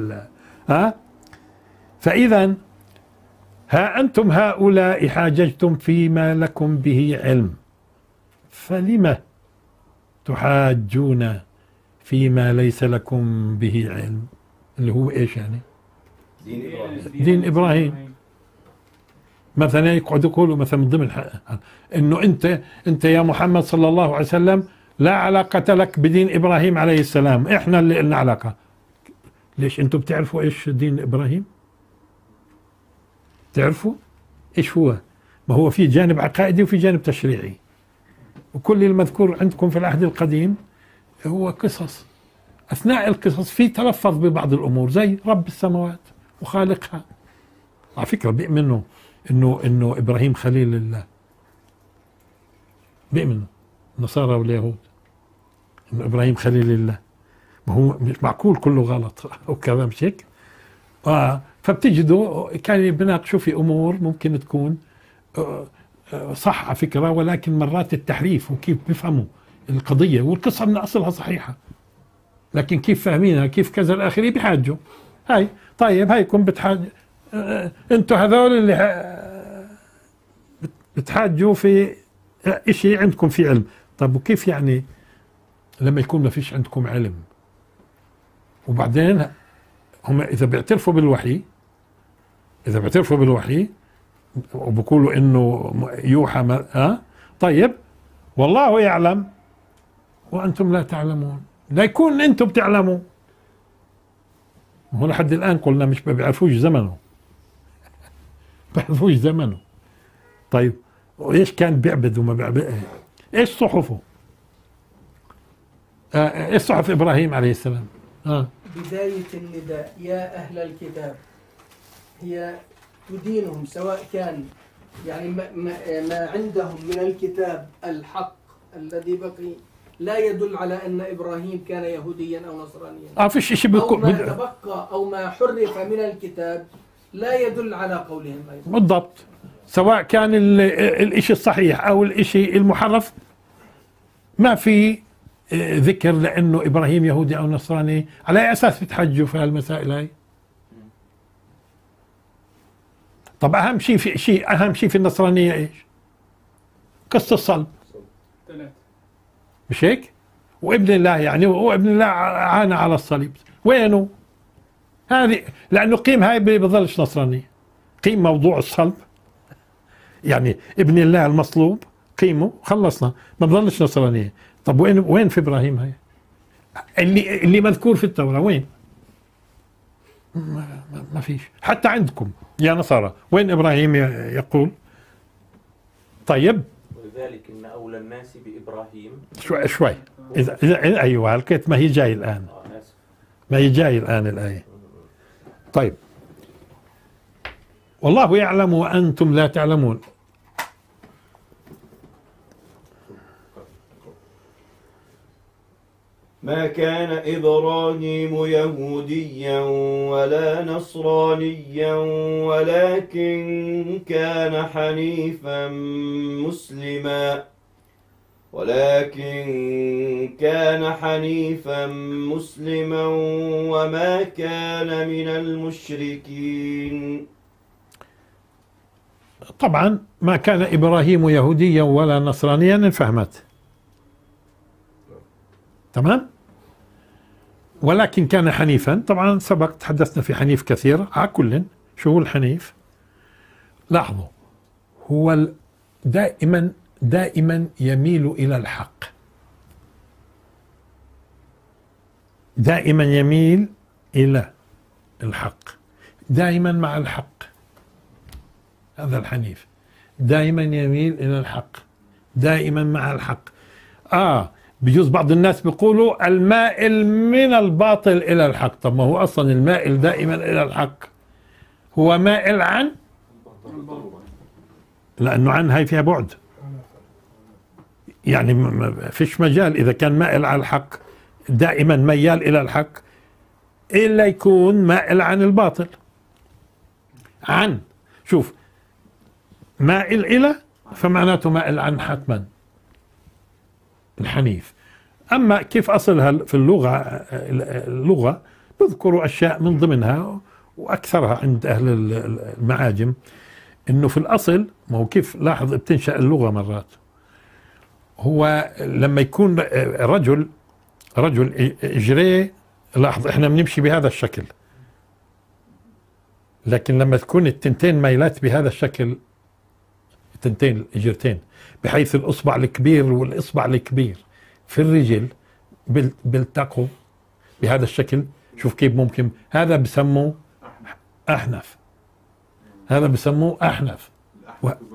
فإذا ها أنتم هؤلاء حاججتم فيما لكم به علم فلم تحاجون فيما ليس لكم به علم، اللي هو إيش يعني؟ دين إبراهيم. مثلا يقعدوا يقولوا مثلا من ضمن إنه أنت يا محمد صلى الله عليه وسلم لا علاقة لك بدين إبراهيم عليه السلام، إحنا اللي لنا علاقة. ليش أنتم بتعرفوا إيش دين إبراهيم؟ تعرفوا إيش هو؟ ما هو في جانب عقائدي وفي جانب تشريعي، وكل المذكور عندكم في العهد القديم هو قصص أثناء القصص في تلفظ ببعض الأمور زي رب السماوات وخالقها. على فكرة بيؤمنوا إنه إبراهيم خليل الله، بيؤمنوا النصارى واليهود إنه إبراهيم خليل الله. ما هو مش معقول كله غلط أو كلام مش هيك. فبتجدوا كانوا بيناقشوا في أمور ممكن تكون صح على فكرة، ولكن مرات التحريف وكيف بيفهموا القضية والقصة من أصلها صحيحة، لكن كيف فاهمينها كيف كذا الآخرين بيحاجوا. هاي طيب هايكم بتحاج انتوا هذول اللي بتحاجوا في اشي عندكم في علم. طب وكيف يعني لما يكون ما فيش عندكم علم؟ وبعدين هم إذا بيعترفوا بالوحي وبقولوا إنه يوحى طيب والله يعلم وأنتم لا تعلمون. لا يكون أنتم بتعلموا، هو لحد الآن قلنا مش بيعرفوش زمنه بيعرفوش زمنه. طيب وإيش كان بيعبد وما بيعبد؟ إيش صحفه؟ إيش صحف إبراهيم عليه السلام؟ بداية النداء يا أهل الكتاب هي تدينهم، سواء كان يعني ما عندهم من الكتاب الحق الذي بقي لا يدل على أن إبراهيم كان يهوديا أو نصرانيا، فيش شيء أو ما تبقى أو ما حرف من الكتاب لا يدل على قولهم أيضا. بالضبط، سواء كان الإشي الصحيح أو الإشي المحرف ما في ذكر لأنه إبراهيم يهودي أو نصراني. على أي أساس بتحجوا في هالمسائل هاي؟ طب أهم شيء في النصرانية إيش؟ قصة الصلب، مش هيك؟ وابن الله يعني، وابن الله عانى على الصليب، وينه؟ هذه لأنه قيم هاي بظلش نصرانية، قيم موضوع الصلب يعني ابن الله المصلوب قيمه خلصنا، ما بظلش نصرانية. طب وين في إبراهيم هاي؟ اللي مذكور في التوراة وين؟ ما فيش. حتى عندكم يا نصارى وين إبراهيم يقول؟ طيب ولذلك إن أولى الناس بإبراهيم شوي إذا أيوة هلكت، ما هي جاي الآن، ما هي جاي الآن الآية. طيب والله يعلم وأنتم لا تعلمون. ما كان إبراهيم يهوديا ولا نصرانيا ولكن كان حنيفا مسلما وما كان من المشركين. طبعا ما كان إبراهيم يهوديا ولا نصرانيا انفهمت تمام، ولكن كان حنيفا. طبعا سبق تحدثنا في حنيف كثير. على كل شو هو الحنيف؟ لاحظوا هو دائما يميل إلى الحق، دائما يميل إلى الحق، دائما مع الحق. هذا الحنيف دائما يميل إلى الحق، دائما مع الحق. بيجوز بعض الناس بيقولوا المائل من الباطل إلى الحق. طب ما هو أصلا المائل دائما إلى الحق هو مائل عن، لأنه عن هاي فيها بعد، يعني ما فيش مجال إذا كان مائل على الحق دائما ميال إلى الحق إلا يكون مائل عن الباطل. عن شوف مائل إلى فمعناته مائل عن حتما الحنيف. أما كيف أصلها في اللغة بذكروا أشياء من ضمنها وأكثرها عند أهل المعاجم إنه في الأصل، ما هو كيف لاحظ بتنشأ اللغة مرات، هو لما يكون رجل إجريه، لاحظ إحنا بنمشي بهذا الشكل، لكن لما تكون التنتين ميلات بهذا الشكل، التنتين الإجرتين، بحيث الإصبع الكبير والإصبع الكبير في الرجل بيلتقوا بهذا الشكل. شوف كيف ممكن، هذا بسموه أحنف، هذا بسموه أحنف.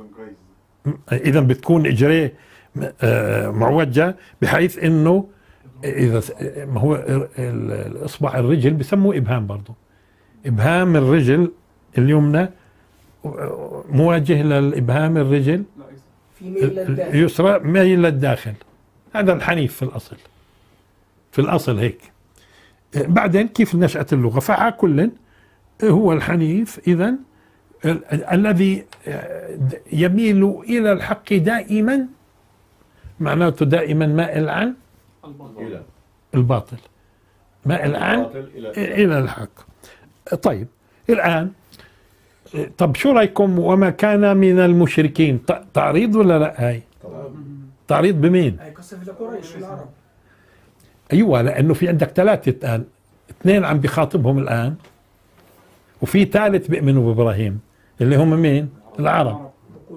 إذا بتكون إجريه معوجة بحيث إنه إذا ما هو الإصبع الرجل بسموه إبهام برضه. إبهام الرجل اليمنى مواجه للإبهام الرجل اليسرى مايل للداخل. هذا الحنيف في الأصل، في الأصل هيك. بعدين كيف نشأت اللغة؟ فعلى كل هو الحنيف إذن الذي يميل إلى الحق دائما، معناته دائما مائل عن الباطل، مائل عن إلى الحق. طيب الآن، طب شو رأيكم وما كان من المشركين؟ تعريض ولا لا؟ هاي تعريض بمين؟ هاي قصة قريش العرب. أيوة، لأنه في عندك ثلاثة الآن، اثنين عم بيخاطبهم الآن، وفي ثالث بيؤمنوا بإبراهيم اللي هم مين؟ العرب.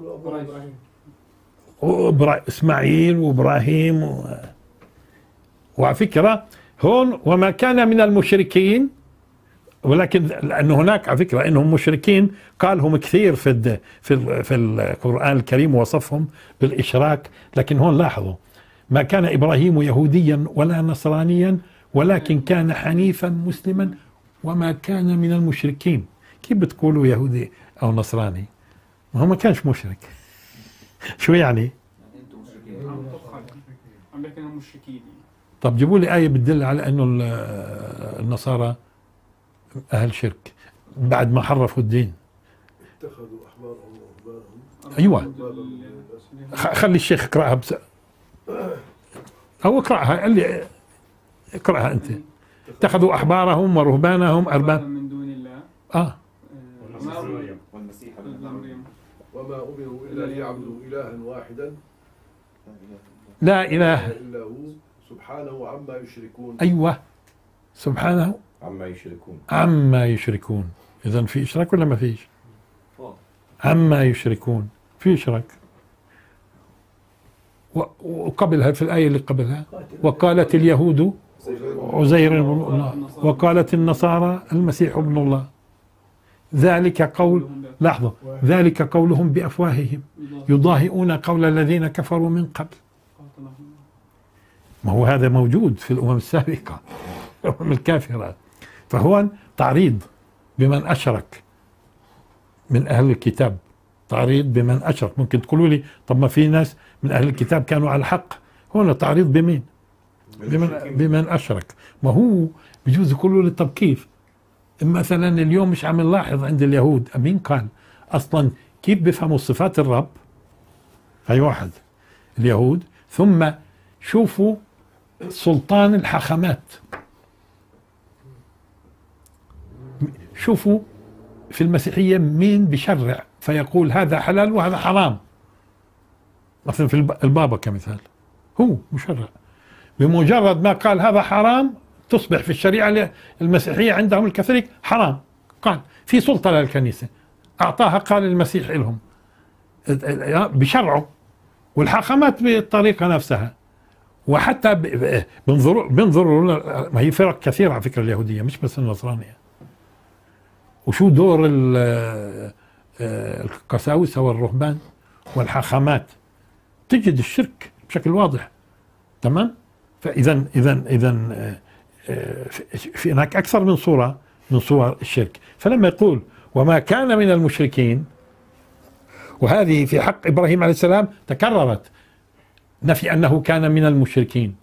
إسماعيل وإبراهيم وعلى فكرة هون وما كان من المشركين، ولكن لأنه هناك على فكرة إنهم مشركين قالهم كثير في القرآن الكريم ووصفهم بالإشراك، لكن هون لاحظوا ما كان إبراهيم يهوديا ولا نصرانيا ولكن كان حنيفا مسلما وما كان من المشركين. كيف بتقولوا يهودي أو نصراني؟ ما هو ما كانش مشرك. شو يعني؟ طب جيبوا لي آية بتدل على أنه النصارى أهل شرك بعد ما حرفوا الدين. اتخذوا أحبارهم ورهبانهم. أيوة، خلي الشيخ اقرأها أو اقرأها، قال لي اقرأها أنت. اتخذوا أحبارهم ورهبانهم أربابا من دون الله والمسيح ابن مريم وما أمروا إلا ليعبدوا إلها واحدا لا إله إلا هو سبحانه عما يشركون. أيوة، سبحانه عما يشركون. إذن في إشراك ولا ما فيش؟ عما يشركون في إشراك. وقبلها في الآية اللي قبلها وقالت اليهود عزير ابن الله وقالت النصارى المسيح ابن الله، ذلك قول، لاحظوا، ذلك قولهم بأفواههم يضاهئون قول الذين كفروا من قبل. ما هو هذا موجود في الأمم السابقة، الأمم الكافرة. فهو تعريض بمن أشرك من أهل الكتاب، تعريض بمن أشرك. ممكن تقولوا لي طب ما في ناس من أهل الكتاب كانوا على الحق، هون تعريض بمين؟ بمن أشرك. ما هو بجوز يقولوا لي طب كيف؟ مثلا اليوم مش عم نلاحظ عند اليهود، مين قال أصلا كيف بيفهموا صفات الرب؟ هاي واحد اليهود. ثم شوفوا سلطان الحاخامات، شوفوا في المسيحية مين بشرع فيقول هذا حلال وهذا حرام. مثلا في البابا كمثال هو مشرع، بمجرد ما قال هذا حرام تصبح في الشريعة المسيحية عندهم الكاثوليك حرام. قال في سلطة للكنيسة أعطاها، قال المسيح لهم بشرعه، والحاخامات بالطريقة نفسها. وحتى بنظروا ما هي فرق كثيرة على فكرة اليهودية مش بس النصرانية. وشو دور القساوسة والرهبان والحاخامات؟ تجد الشرك بشكل واضح. تمام. فإذا في هناك أكثر من صورة من صور الشرك. فلما يقول وما كان من المشركين، وهذه في حق إبراهيم عليه السلام تكررت، نفي أنه كان من المشركين.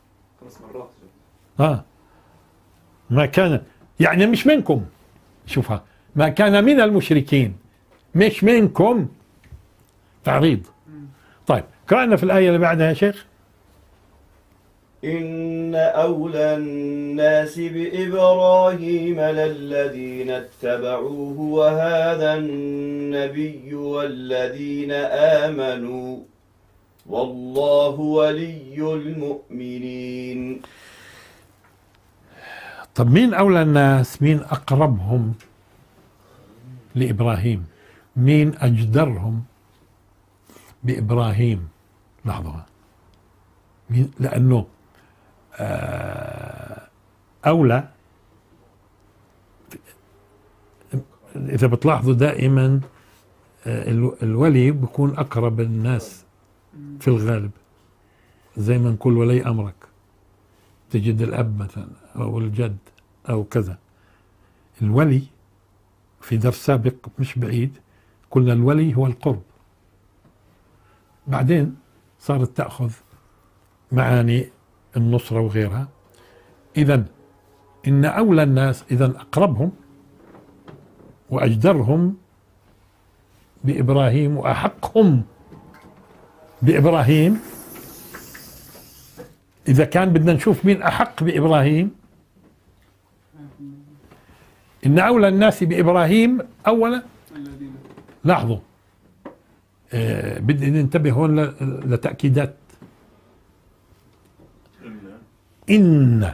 ما كان يعني مش منكم. شوفها، ما كان من المشركين مش منكم، تعريض. طيب قرأنا في الآية اللي بعدها يا شيخ. إن أولى الناس بإبراهيم للذين اتبعوه وهذا النبي والذين آمنوا والله ولي المؤمنين. طب مين أولى الناس؟ مين أقربهم لإبراهيم؟ مين أجدرهم بإبراهيم؟ لحظة، مين؟ لأنه أولى، إذا بتلاحظوا دائما الولي بيكون أقرب الناس في الغالب، زي ما نقول ولي أمرك. تجد الأب مثلا أو الجد أو كذا. الولي في درس سابق مش بعيد قلنا الولي هو القرب، بعدين صارت تأخذ معاني النصرة وغيرها. إذن إن أولى الناس، إذن أقربهم وأجدرهم بإبراهيم وأحقهم بإبراهيم. إذا كان بدنا نشوف مين أحق بإبراهيم، إن أولى الناس بإبراهيم أولا. لاحظوا بدنا ننتبه هون لتأكيدات. إن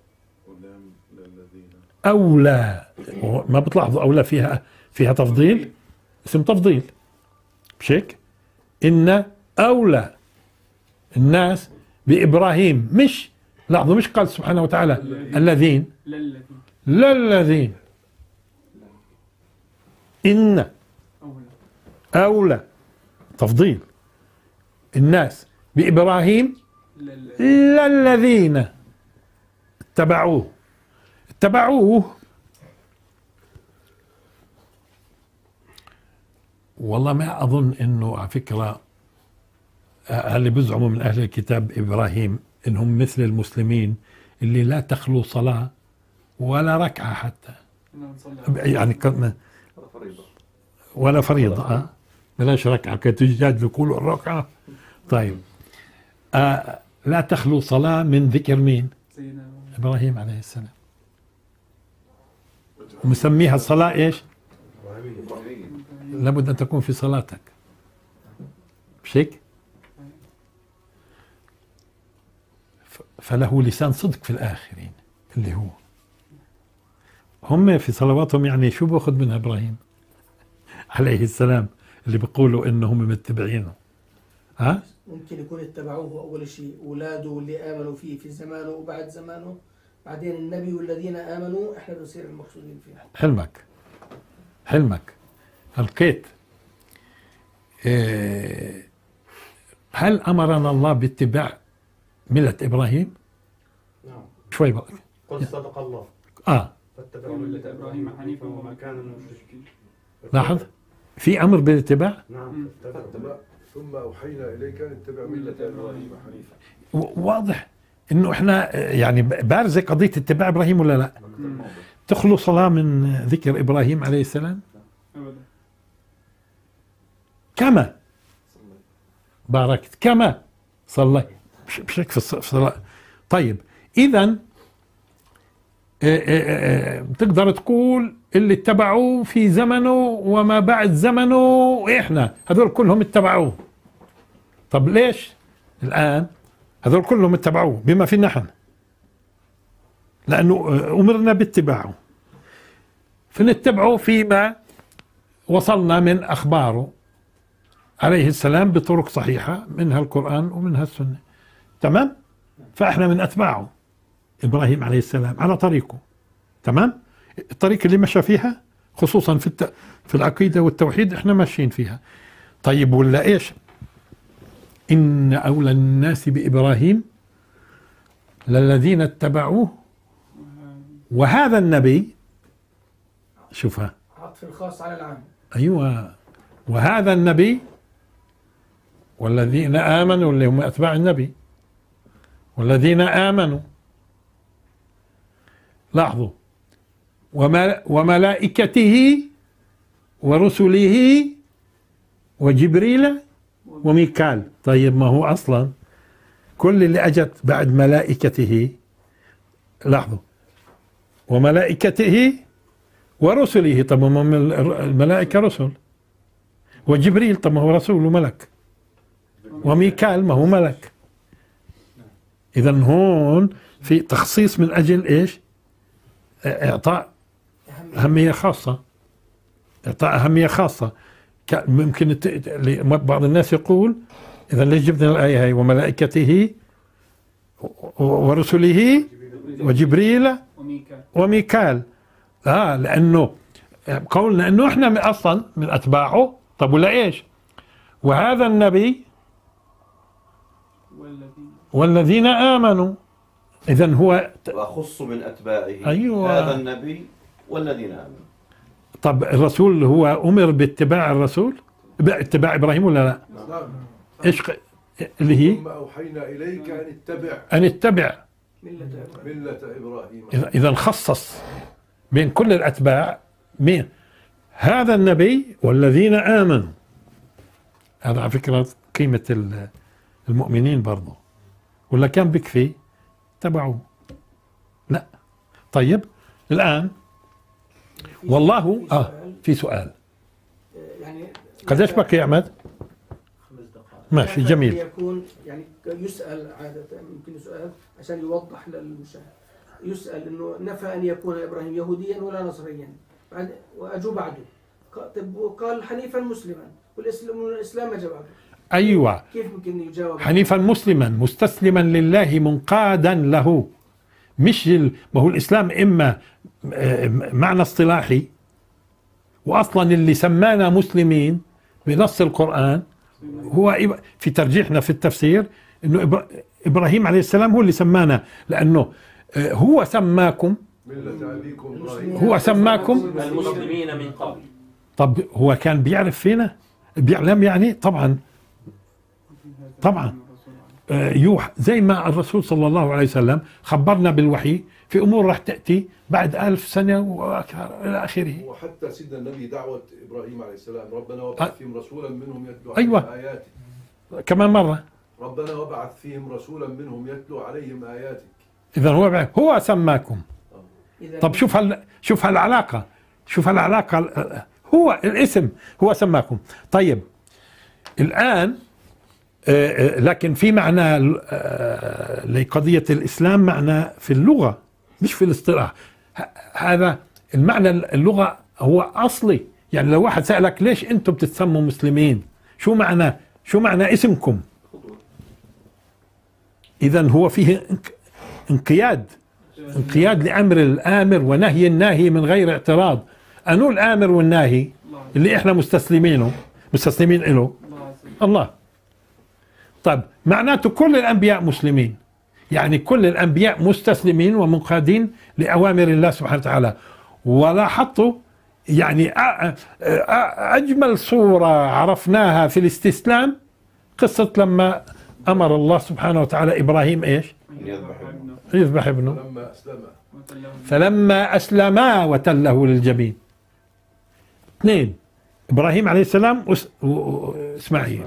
أولى، ما بتلاحظوا أولى فيها تفضيل، اسم تفضيل، مش هيك؟ إن أولى الناس بإبراهيم، مش لاحظوا مش قال سبحانه وتعالى الذين، للذين، إن أولى تفضيل الناس بإبراهيم للذين اتبعوه. والله ما أظن إنه على فكرة اللي بيزعموا من أهل الكتاب إبراهيم إنهم مثل المسلمين اللي لا تخلو صلاة ولا ركعة حتى، يعني ولا فريضة، بلاش ركعة كتجاد كل الركعة. طيب لا تخلو صلاة من ذكر مين؟ إبراهيم عليه السلام. ومسميها الصلاة إيش؟ لابد أن تكون في صلاتك، مش هيك؟ فله لسان صدق في الآخرين اللي هو هم في صلواتهم. يعني شو بأخذ من إبراهيم عليه السلام اللي بيقولوا إنهم متبعينه؟ ممكن يكون اتبعوه أول شيء أولاده اللي آمنوا فيه في زمانه وبعد زمانه، بعدين النبي والذين آمنوا إحنا بنصير المقصودين فيها. حلمك لقيت. هل أمرنا الله باتباع ملة إبراهيم؟ نعم. شوي بقى. قل صدق الله. فاتبعوا ملة إبراهيم حنيفا وما كان من المشركين. لاحظ في أمر بالاتباع. نعم. ثم أوحينا إليك أن تتبع ملة إبراهيم حنيفا. واضح إنه إحنا يعني بارزة قضية اتباع إبراهيم ولا لا؟ تخلو صلاة من ذكر إبراهيم عليه السلام؟ كما باركت كما صليت، بشك في الصلاة. طيب إذن تقدر تقول اللي اتبعوه في زمنه وما بعد زمنه إحنا هذول كلهم اتبعوه. طب ليش الآن هذول كلهم اتبعوه بما في نحن؟ لأنه أمرنا باتباعه، فنتبعه فيما وصلنا من أخباره عليه السلام بطرق صحيحة، منها القرآن ومنها السنة. تمام؟ فإحنا من أتباعه إبراهيم عليه السلام على طريقه. تمام؟ الطريق اللي مشى فيها خصوصا في العقيدة والتوحيد إحنا ماشيين فيها. طيب ولا إيش؟ إن أولى الناس بإبراهيم للذين اتبعوه وهذا النبي. شوفها عطف الخاص على العام. أيوة، وهذا النبي والذين آمنوا اللي هم أتباع النبي والذين آمنوا. لاحظوا وملائكته ورسله وجبريل وميكال. طيب ما هو أصلا كل اللي أجت بعد ملائكته، لاحظوا وملائكته ورسله، طب ما الملائكة رسل، وجبريل طب ما هو رسول وملك، وميكال ما هو ملك. إذن هون في تخصيص من أجل إيش؟ إعطاء أهمية خاصة. إعطاء أهمية خاصة. ممكن بعض الناس يقول إذا ليش جبنا الآية هاي وملائكته ورسله وجبريل وميكال؟ لأنه قولنا أنه إحنا أصلا من أتباعه. طب ولا إيش؟ وهذا النبي والذين آمنوا. إذن هو وأخص من أتباعه أيوة. هذا النبي والذين آمنوا. طب الرسول هو أمر باتباع الرسول باتباع إبراهيم ولا لا؟ إيش اللي هي ثم أوحينا إليك أن اتبع ملة إبراهيم. إذا خصص بين كل الأتباع مين؟ هذا النبي والذين آمنوا. هذا على فكرة قيمة المؤمنين برضه، ولا كان بكفي تبعوا؟ لا. طيب الآن والله في سؤال يعني قديش بقي يا عماد؟ 5 دقائق. ماشي جميل. يكون يعني يسأل عادة، يمكن سؤال عشان يوضح للمشاهد. يسأل انه نفى ان يكون ابراهيم يهوديا ولا نصريا، واجوا بعده قال حنيفا مسلما، والاسلام اجى بعده. أيوة، كيف ممكن يجاوب؟ حنيفا مسلما مستسلما لله منقادا له. مش ما هو الإسلام إما معنى اصطلاحي، وأصلا اللي سمانا مسلمين بنص القرآن هو في ترجيحنا في التفسير إنه إبراهيم عليه السلام هو اللي سمانا، لأنه هو سماكم ملة أبيكم إبراهيم. هو سماكم المسلمين من قبل. طب هو كان بيعرف فينا؟ بيعلم يعني؟ طبعا يوحى زي ما الرسول صلى الله عليه وسلم خبرنا بالوحي في أمور راح تأتي بعد 1000 سنة وأكثر إلى آخره. وحتى سيدنا النبي دعوة إبراهيم عليه السلام ربنا وبعث فيهم رسولا منهم يتلو أيوة. عليهم آياتك. كمان مرة ربنا وبعث فيهم رسولا منهم يتلو عليهم آياتك. إذا هو سماكم. طب شوف هالعلاقة، شوف هالعلاقة. هو الاسم هو سماكم. طيب الآن لكن في معنى لقضية الإسلام معنى في اللغة مش في الاصطلاح. هذا المعنى اللغة هو أصلي. يعني لو واحد سألك ليش أنتم بتتسموا مسلمين، شو معنى اسمكم؟ إذن هو فيه انقياد لأمر الآمر ونهي الناهي من غير اعتراض. أنو الآمر والناهي اللي إحنا مستسلمين له؟ الله. طيب معناته كل الأنبياء مسلمين، يعني كل الأنبياء مستسلمين ومنقادين لأوامر الله سبحانه وتعالى. ولاحظتوا يعني أجمل صورة عرفناها في الاستسلام قصة لما أمر الله سبحانه وتعالى إبراهيم إيش؟ يذبح ابنه. فلما أسلما وتله للجبين. 2 إبراهيم عليه السلام وإسماعيل.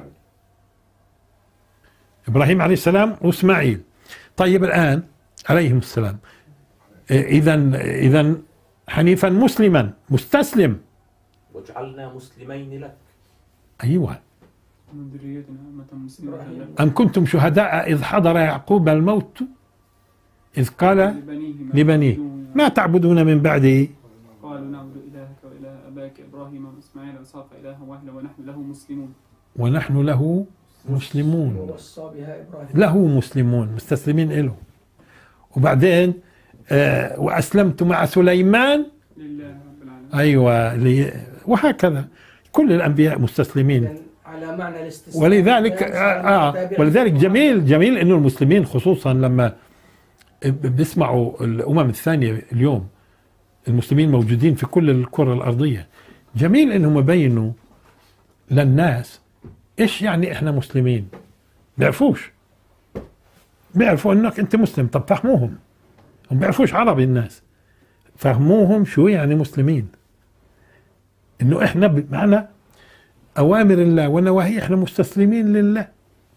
إبراهيم عليه السلام وإسماعيل. طيب الآن عليهم السلام. إذن حنيفا مسلما مستسلم. وجعلنا مسلمين لك. أيوة. أم كنتم شهداء إذ حضر يعقوب الموت إذ قال لبنيه ما تعبدون من بعده؟ قالوا نعبد إلهك وإله أباك إبراهيم وإسماعيل وإسحاق إلها واحدا ونحن له مسلمون. له مسلمون مستسلمين له. وبعدين وأسلمت مع سليمان لله رب العالمين. أيوة. وهكذا كل الأنبياء مستسلمين على معنى الاستسلام. ولذلك جميل إنه المسلمين خصوصا لما بيسمعوا الأمم الثانية اليوم، المسلمين موجودين في كل الكرة الأرضية، جميل إنهم يبينوا للناس إيش يعني إحنا مسلمين. بيعرفوا إنك أنت مسلم. طب فهموهم، هم بيعرفوش عربي الناس، فهموهم شو يعني مسلمين، إنه إحنا بمعنى أوامر الله ونواهي إحنا مستسلمين لله.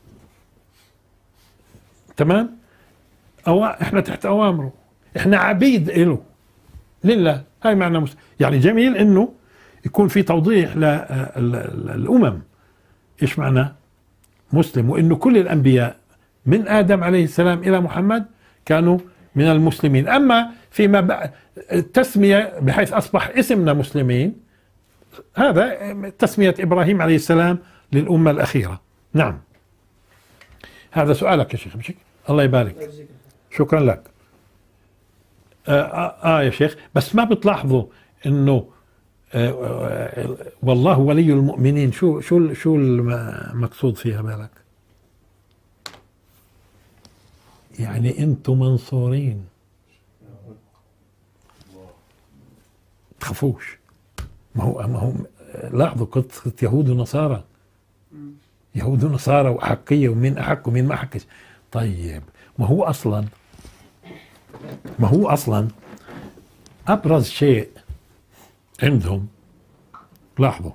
تمام؟ إحنا تحت أوامره، إحنا عبيد له لله. هاي معنى يعني جميل إنه يكون في توضيح للأمم إيش معنى مسلم، وإنه كل الأنبياء من آدم عليه السلام إلى محمد كانوا من المسلمين. أما فيما بعد التسمية بحيث أصبح اسمنا مسلمين، هذا تسمية إبراهيم عليه السلام للأمة الأخيرة. نعم. هذا سؤالك يا شيخ مشك. الله يبارك. شكرا لك. يا شيخ، بس ما بتلاحظوا إنه والله ولي المؤمنين، شو المقصود فيها بالك؟ يعني أنتم منصورين، تخافوش. ما هو لاحظوا قصة يهود ونصارى، يهود ونصارى وأحقية، ومين أحق ومين ما أحقش. طيب ما هو أصلا أبرز شيء عندهم، لاحظوا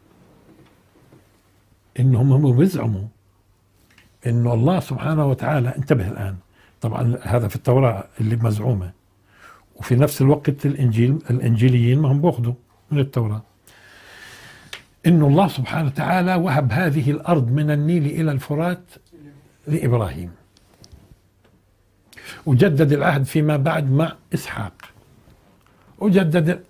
إنهم هم بيزعموا إنه الله سبحانه وتعالى، انتبه الآن، طبعا هذا في التوراة اللي مزعومة، وفي نفس الوقت الإنجيليين ما هم بياخذوا من التوراة، إنه الله سبحانه وتعالى وهب هذه الأرض من النيل إلى الفرات لإبراهيم، وجدد العهد فيما بعد مع إسحاق، وجدد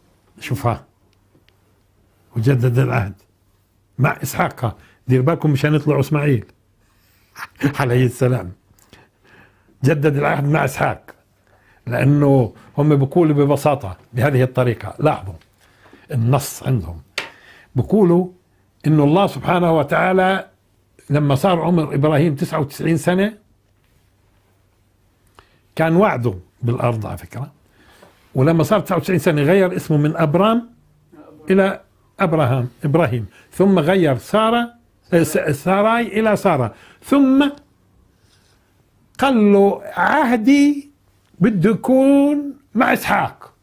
وجدد العهد مع إسحاق. دير بالكم مشان يطلعوا إسماعيل عليه السلام. جدد العهد مع إسحاق، لأنه هم بيقولوا ببساطة بهذه الطريقة. لاحظوا النص عندهم، بيقولوا إنه الله سبحانه وتعالى لما صار عمر إبراهيم 99 سنة كان وعده بالأرض على فكرة، ولما صار 99 سنة غير اسمه من أبرام إلى إبراهيم، ثم غير ساراي إلى سارة، ثم قال له عهدي بده يكون مع إسحاق.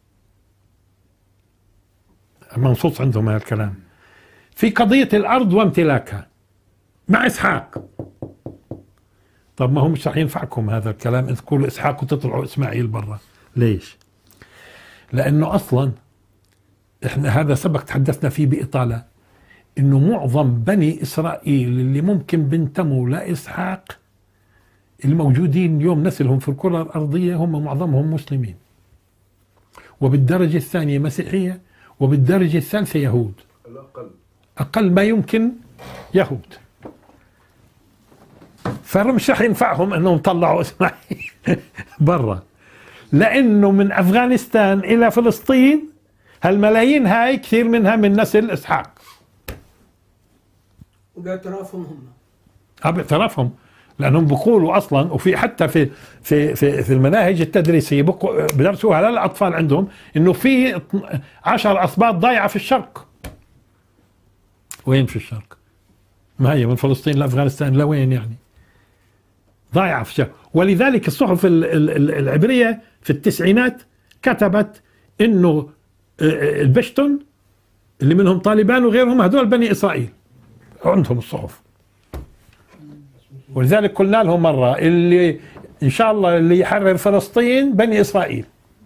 منصوص عندهم هذا الكلام في قضية الأرض وامتلاكها مع إسحاق. طب ما هو مش رح ينفعكم هذا الكلام إذا تقولوا إسحاق وتطلعوا إسماعيل برا. ليش؟ لأنه أصلا إحنا هذا سبق تحدثنا فيه بإطالة، إنه معظم بني إسرائيل اللي ممكن بنتموا لإسحاق الموجودين اليوم نسلهم في الكرة الأرضية هم معظمهم مسلمين، وبالدرجة الثانية مسيحية، وبالدرجة الثالثة يهود، أقل ما يمكن يهود. فمش رح ينفعهم أنهم طلعوا إسماعيل برا، لأنه من أفغانستان إلى فلسطين هالملايين هاي كثير منها من نسل إسحاق، وباعترافهم باعترافهم، لأنهم بيقولوا أصلا، وفي حتى في المناهج التدريسية بدرسوها للأطفال عندهم، إنه في 10 أسباط ضايعة في الشرق. وين في الشرق؟ ما هي من فلسطين لأفغانستان لوين يعني؟ ضايعة في الشرق. ولذلك الصحف العبرية في التسعينات كتبت إنه البشتون اللي منهم طالبان وغيرهم هذول بني إسرائيل عندهم الصحف. ولذلك قلنا لهم مرة اللي إن شاء الله اللي يحرر فلسطين بني إسرائيل.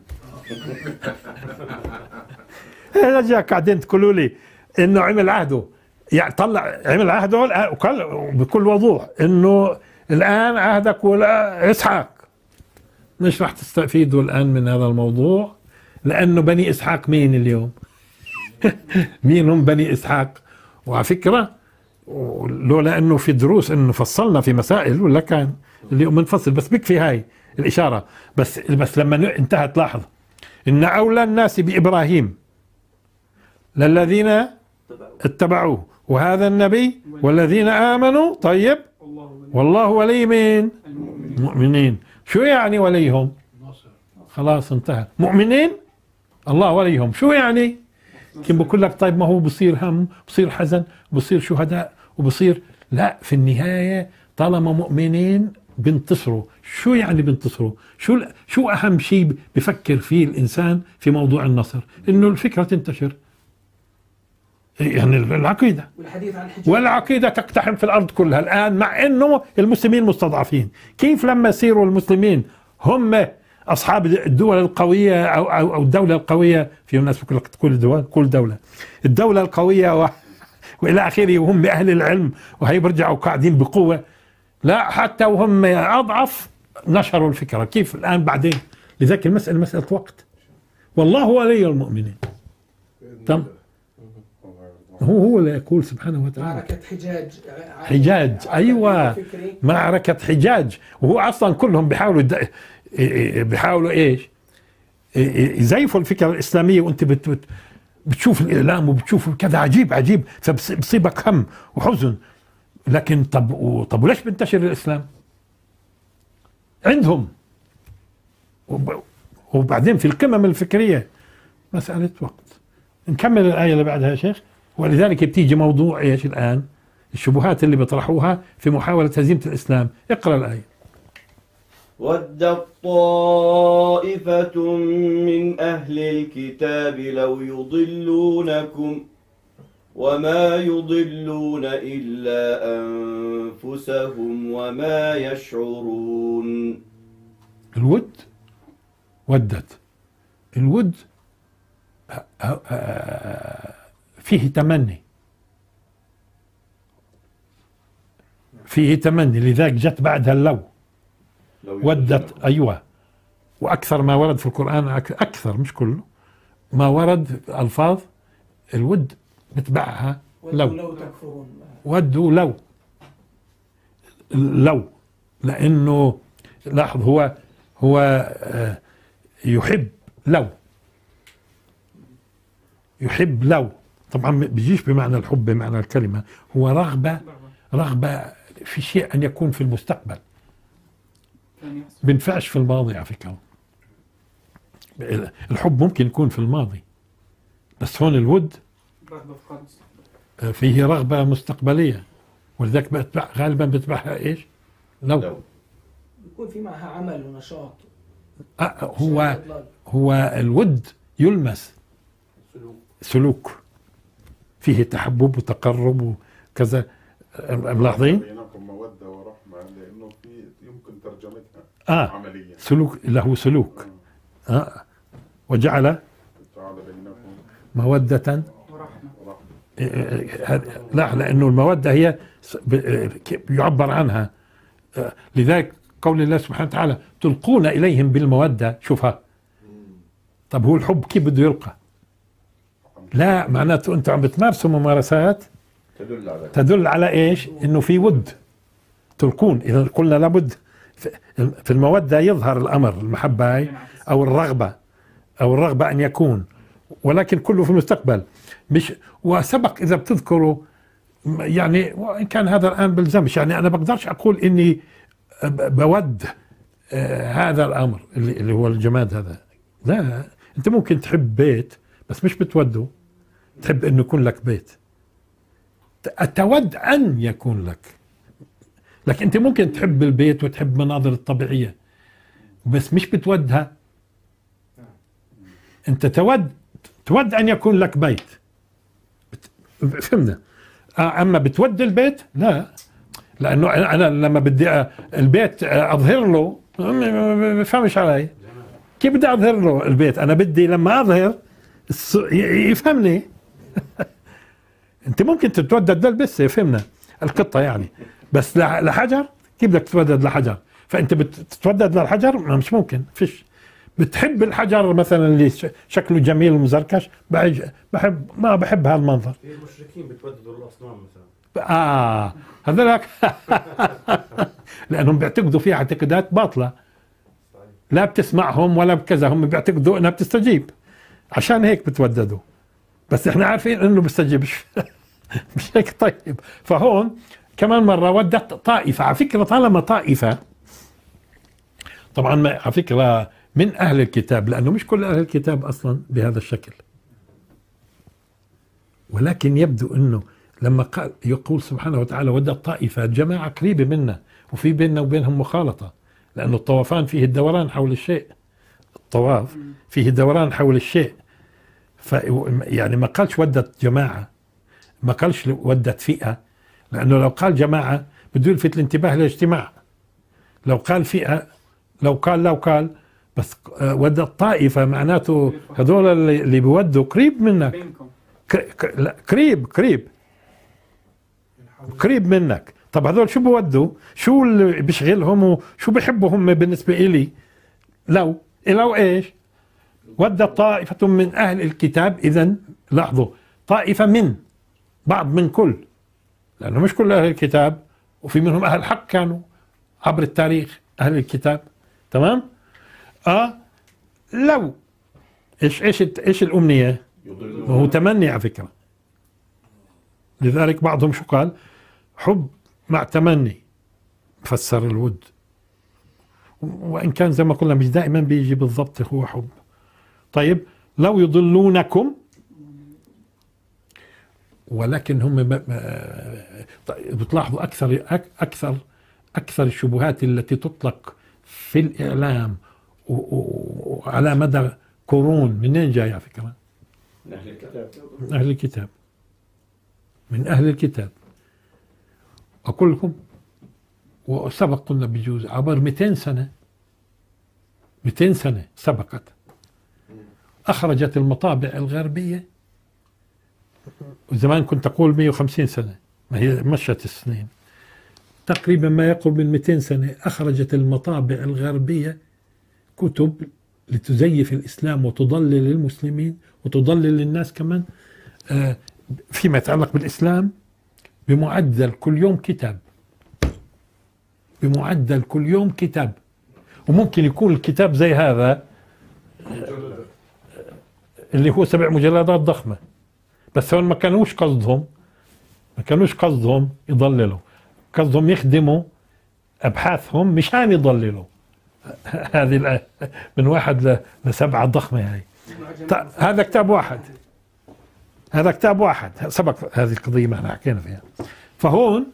رجع قاعدين تقولوا لي إنه عمل عهده، يعني طلع عمل عهده وقال بكل وضوح إنه الآن عهدك ولا إسحاق. مش راح تستفيدوا الآن من هذا الموضوع، لأنه بني إسحاق مين اليوم؟ مين هم بني إسحاق؟ وعلى فكرة لولا أنه في دروس أنه فصلنا في مسائل ولا كان اليوم منفصل، بس بكفي هاي الإشارة. بس لما انتهت لاحظ إن أولى الناس بإبراهيم للذين اتبعوه وهذا النبي والذين آمنوا. طيب والله ولي مين؟ المؤمنين. شو يعني وليهم؟ خلاص انتهى. مؤمنين الله وليهم. شو يعني؟ كم بقول لك طيب ما هو بصير هم، بصير حزن، بصير شهداء، وبصير لا، في النهاية طالما مؤمنين بنتصروا. شو يعني بنتصروا؟ شو أهم شيء بفكر فيه الإنسان في موضوع النصر؟ إنه الفكرة تنتشر، يعني العقيدة والعقيدة تقتحم في الأرض كلها الآن، مع إنه المسلمين مستضعفين. كيف لما يصيروا المسلمين هم أصحاب الدول القوية أو الدولة القوية، في الناس كل دولة الدولة القوية وإلى آخره، وهم أهل العلم وهي برجعوا قاعدين بقوة، لا حتى وهم أضعف نشروا الفكرة. كيف الآن بعدين؟ لذلك المسألة مسألة وقت. والله ولي المؤمنين. تم. هو اللي يقول سبحانه وتعالى. معركة حجاج أيوة، معركة حجاج. وهو أصلا كلهم بيحاولوا إيش؟ يزيفوا الفكرة الإسلامية. وأنت بتشوف الإعلام وبتشوف كذا عجيب، فبصيبك هم وحزن. لكن طب وليش بنتشر الإسلام؟ عندهم. وبعدين في القمم الفكرية مسألة وقت. نكمل الآية اللي بعدها يا شيخ. ولذلك بتيجي موضوع ايش الآن؟ الشبهات اللي بيطرحوها في محاولة هزيمة الإسلام. اقرأ الآية. ودت طائفة من أهل الكتاب لو يضلونكم وما يضلون إلا أنفسهم وما يشعرون. الود ودت. الود فيه تمني، فيه تمني، لذلك جت بعدها اللو. ودت أيوة. وأكثر ما ورد في القرآن، أكثر مش كله ما ورد ألفاظ الود بتبعها لو. ودوا لو. لو لأنه لاحظ هو يحب لو. يحب لو طبعا بيجيش بمعنى الحب بمعنى الكلمة، هو رغبة في شيء أن يكون في المستقبل، بينفعش في الماضي على فكرة. الحب ممكن يكون في الماضي، بس هون الود فيه رغبة مستقبلية، ولذلك غالبا بتبعها ايش؟ لو يكون في معها عمل ونشاط. هو الود يلمس سلوك فيه تحبب وتقرب وكذا. ملاحظين؟ بينكم مودة ورحمة لأنه في يمكن ترجمتها عمليا. سلوك له سلوك. وجعل بينكم مودة ورحمة. لا لأنه المودة هي يعبر عنها، لذلك قول الله سبحانه وتعالى تلقون إليهم بالمودة. شوفها. طب هو الحب كيف بده يلقى؟ لا معناته أنتم عم بتمارسوا ممارسات تدل على إيش؟ إنه في ود. تلقون، إذا قلنا لابد في المودة يظهر الأمر، المحبة أو الرغبة أن يكون، ولكن كله في المستقبل. مش وسبق إذا بتذكروا يعني، وإن كان هذا الآن بلزمش، يعني أنا بقدرش أقول إني بود هذا الأمر اللي هو الجماد هذا. لا، أنت ممكن تحب بيت بس مش بتوده، تحب إنه يكون لك بيت، تود أن يكون لك. لكن أنت ممكن تحب البيت وتحب مناظر الطبيعية بس مش بتودها. أنت تود أن يكون لك بيت، فهمنا؟ أما بتود البيت لا، لأنه أنا لما بدي البيت أظهر له ما بفهمش علي. كيف بدي أظهر له البيت؟ أنا بدي لما أظهر يفهمني. أنت ممكن تتودد للبسة، فهمنا؟ القطة يعني، بس لحجر كيف بدك تتودد لحجر؟ فأنت بتتودد للحجر مش ممكن. فيش. بتحب الحجر مثلا اللي شكله جميل ومزركش، ما بحب هالمنظر. في المشركين بتوددوا الأصنام مثلا. هذولك لأنهم بيعتقدوا فيها اعتقادات باطلة، لا بتسمعهم ولا بكذا، هم بيعتقدوا انها بتستجيب، عشان هيك بتوددوا. بس احنا عارفين انه بيستجيبش. مش هيك؟ طيب، فهون كمان مرة ودت طائفة. على فكرة طالما طائفة، طبعا على فكرة من أهل الكتاب، لأنه مش كل أهل الكتاب أصلا بهذا الشكل، ولكن يبدو أنه لما يقول سبحانه وتعالى ودت طائفة، جماعة قريبة منا وفي بيننا وبينهم مخالطة، لأنه الطوفان فيه الدوران حول الشيء. الطواف فيه دوران حول الشيء. يعني ما قالش ودت جماعة، ما قالش ودت فئة، لأنه لو قال جماعة بده يلفت الانتباه للاجتماع. لو قال فئة، لو قال بس ودت طائفة، معناته هذول اللي بيودوا قريب منك، قريب منك. طب هذول شو بودوا؟ شو اللي بيشغلهم وشو بيحبوا هم بالنسبة إلي؟ لو إيش؟ ودت طائفة من أهل الكتاب. إذن لاحظوا، طائفة من بعض من كل، لأنه مش كل أهل الكتاب، وفي منهم أهل حق كانوا عبر التاريخ أهل الكتاب. تمام؟ لو إيش الأمنية؟ وهو تمني على فكرة. لذلك بعضهم شو قال؟ حب مع تمني، فسر الود. وإن كان زي ما قلنا مش دائما بيجي بالضبط هو حب. طيب لو يضلونكم، ولكن هم بتلاحظوا أكثر الشبهات التي تطلق في الإعلام وعلى مدى قرون منين جاي على فكرة؟ من أهل الكتاب. من أهل الكتاب، من أهل الكتاب. أقول لكم وسبق قلنا بجوز عبر 200 سنة 200 سنة سبقت أخرجت المطابع الغربية، وزمان كنت أقول 150 سنة، ما هي مشت السنين، تقريبا ما يقرب من 200 سنة أخرجت المطابع الغربية كتب لتزيف الإسلام وتضلل المسلمين وتضلل الناس كمان فيما يتعلق بالإسلام، بمعدل كل يوم كتاب، بمعدل كل يوم كتاب. وممكن يكون الكتاب زي هذا اللي هو 7 مجلدات ضخمة، بس هون ما كانوش قصدهم يضللوا، قصدهم يخدموا أبحاثهم مشان يضللوا. هذه من 1 ل7 ضخمة هاي. هذا كتاب واحد، سبق هذه القضية ما احنا حكينا فيها. فهون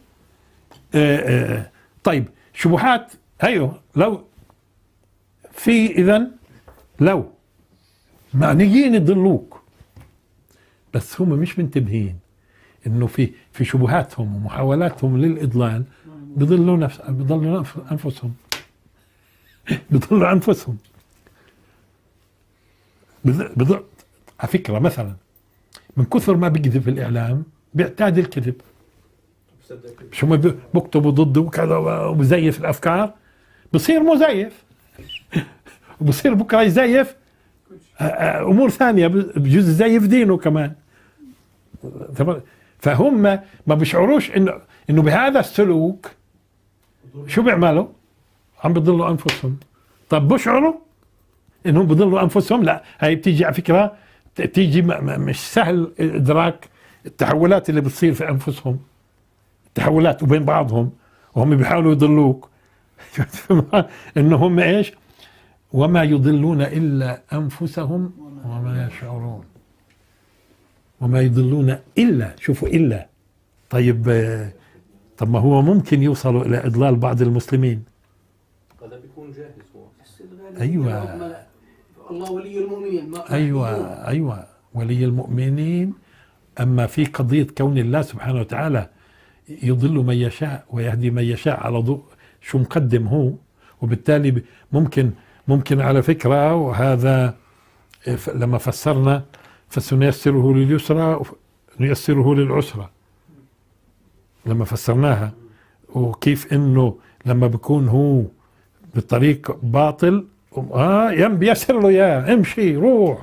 طيب شبهات، ايوه لو في إذن لو معنيين يضلوك، بس هم مش منتبهين انه في شبهاتهم ومحاولاتهم للإضلال بيضلوا انفسهم بيضلوا انفسهم. على فكرة مثلا من كثر ما بيكذب في الإعلام بيعتاد الكذب، مش هم بيكتبوا ضده وكذا وبزيف الأفكار، بصير مزيف وبصير بكرة يزيف أمور ثانية، بجوز يزيف دينه كمان. فهم ما بيشعروش إنه بهذا السلوك شو بيعملوا؟ عم بيضلوا أنفسهم. طب بشعروا إنهم بيضلوا أنفسهم؟ لا، هاي بتيجي على فكرة تيجي مش سهل إدراك التحولات اللي بتصير في أنفسهم، التحولات وبين بعضهم وهم بيحاولوا يضلوك إنهم إيش؟ وما يضلون إلا أنفسهم وما يشعرون. وما يضلون إلا، شوفوا إلا. طيب ما هو ممكن يوصلوا إلى إضلال بعض المسلمين. هذا بيكون جاهز هو. أيوة الله ولي المؤمنين. أيوة ولي المؤمنين. أما في قضية كون الله سبحانه وتعالى يضل من يشاء ويهدي من يشاء على ضوء شو مقدم هو، وبالتالي ممكن على فكرة، وهذا لما فسرنا فسنيسره لليسرى ونيسره للعسرى لما فسرناها، وكيف انه لما بيكون هو بطريق باطل بيسر له يا امشي روح.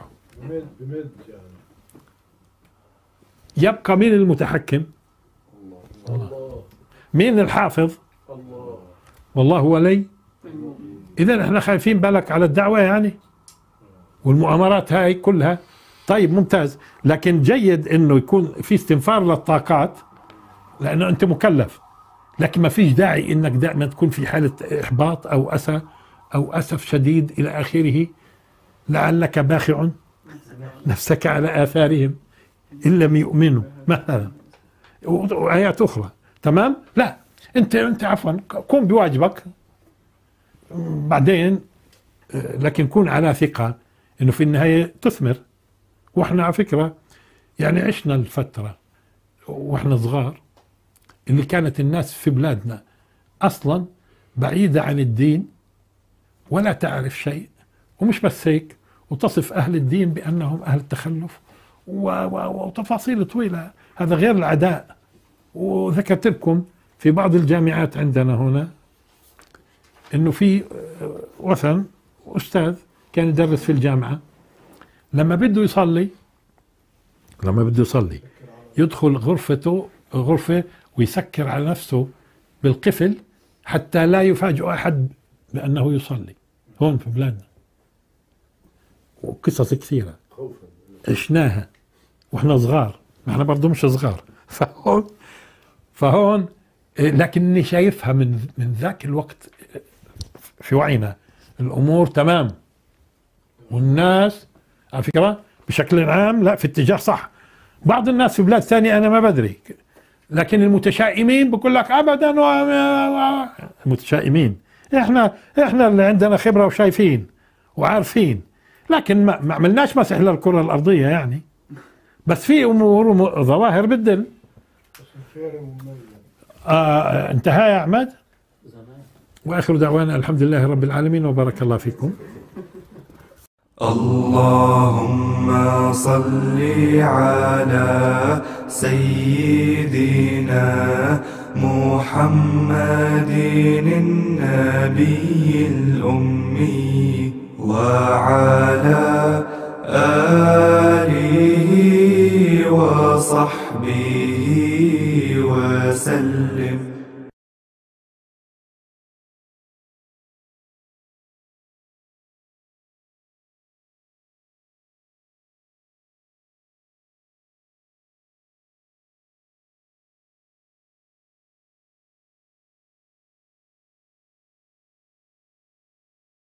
يبقى مين المتحكم؟ الله. مين الحافظ؟ الله. والله ولي. إذا احنا خايفين بالك على الدعوة يعني والمؤامرات هاي كلها. طيب ممتاز، لكن جيد انه يكون في استنفار للطاقات لانه انت مكلف، لكن ما فيش داعي انك دائما تكون في حالة احباط او اسى او اسف شديد الى اخره. لعلك باخع نفسك على اثارهم ان لم يؤمنوا مثلا، وآيات اخرى. تمام؟ لا، انت عفوا قم بواجبك بعدين، لكن كون على ثقة انه في النهاية تثمر. واحنا على فكرة يعني عشنا الفترة واحنا صغار اللي كانت الناس في بلادنا اصلا بعيدة عن الدين ولا تعرف شيء، ومش بس هيك، وتصف اهل الدين بانهم اهل التخلف وتفاصيل طويلة. هذا غير العداء. وذكرت لكم في بعض الجامعات عندنا هنا انه في وثن استاذ كان يدرس في الجامعة، لما بده يصلي يدخل غرفة ويسكر على نفسه بالقفل حتى لا يفاجئ أحد بأنه يصلي. هون في بلادنا وقصص كثيرة عشناها واحنا صغار، احنا برضو مش صغار. فهون لكنني شايفها من ذاك الوقت في وعينا الأمور تمام، والناس على فكرة بشكل عام لا في اتجاه صح. بعض الناس في بلاد ثانية أنا ما بدري، لكن المتشائمين بقول لك أبدا المتشائمين. إحنا اللي عندنا خبرة وشايفين وعارفين، لكن ما عملناش مسح للكرة الأرضية يعني، بس في أمور وظواهر بدل. انتهى يا أحمد. وآخر دعوانا الحمد لله رب العالمين وبارك الله فيكم. اللهم صل على سيدنا محمد النبي الأمي وعلى آله وصحبه وسلم.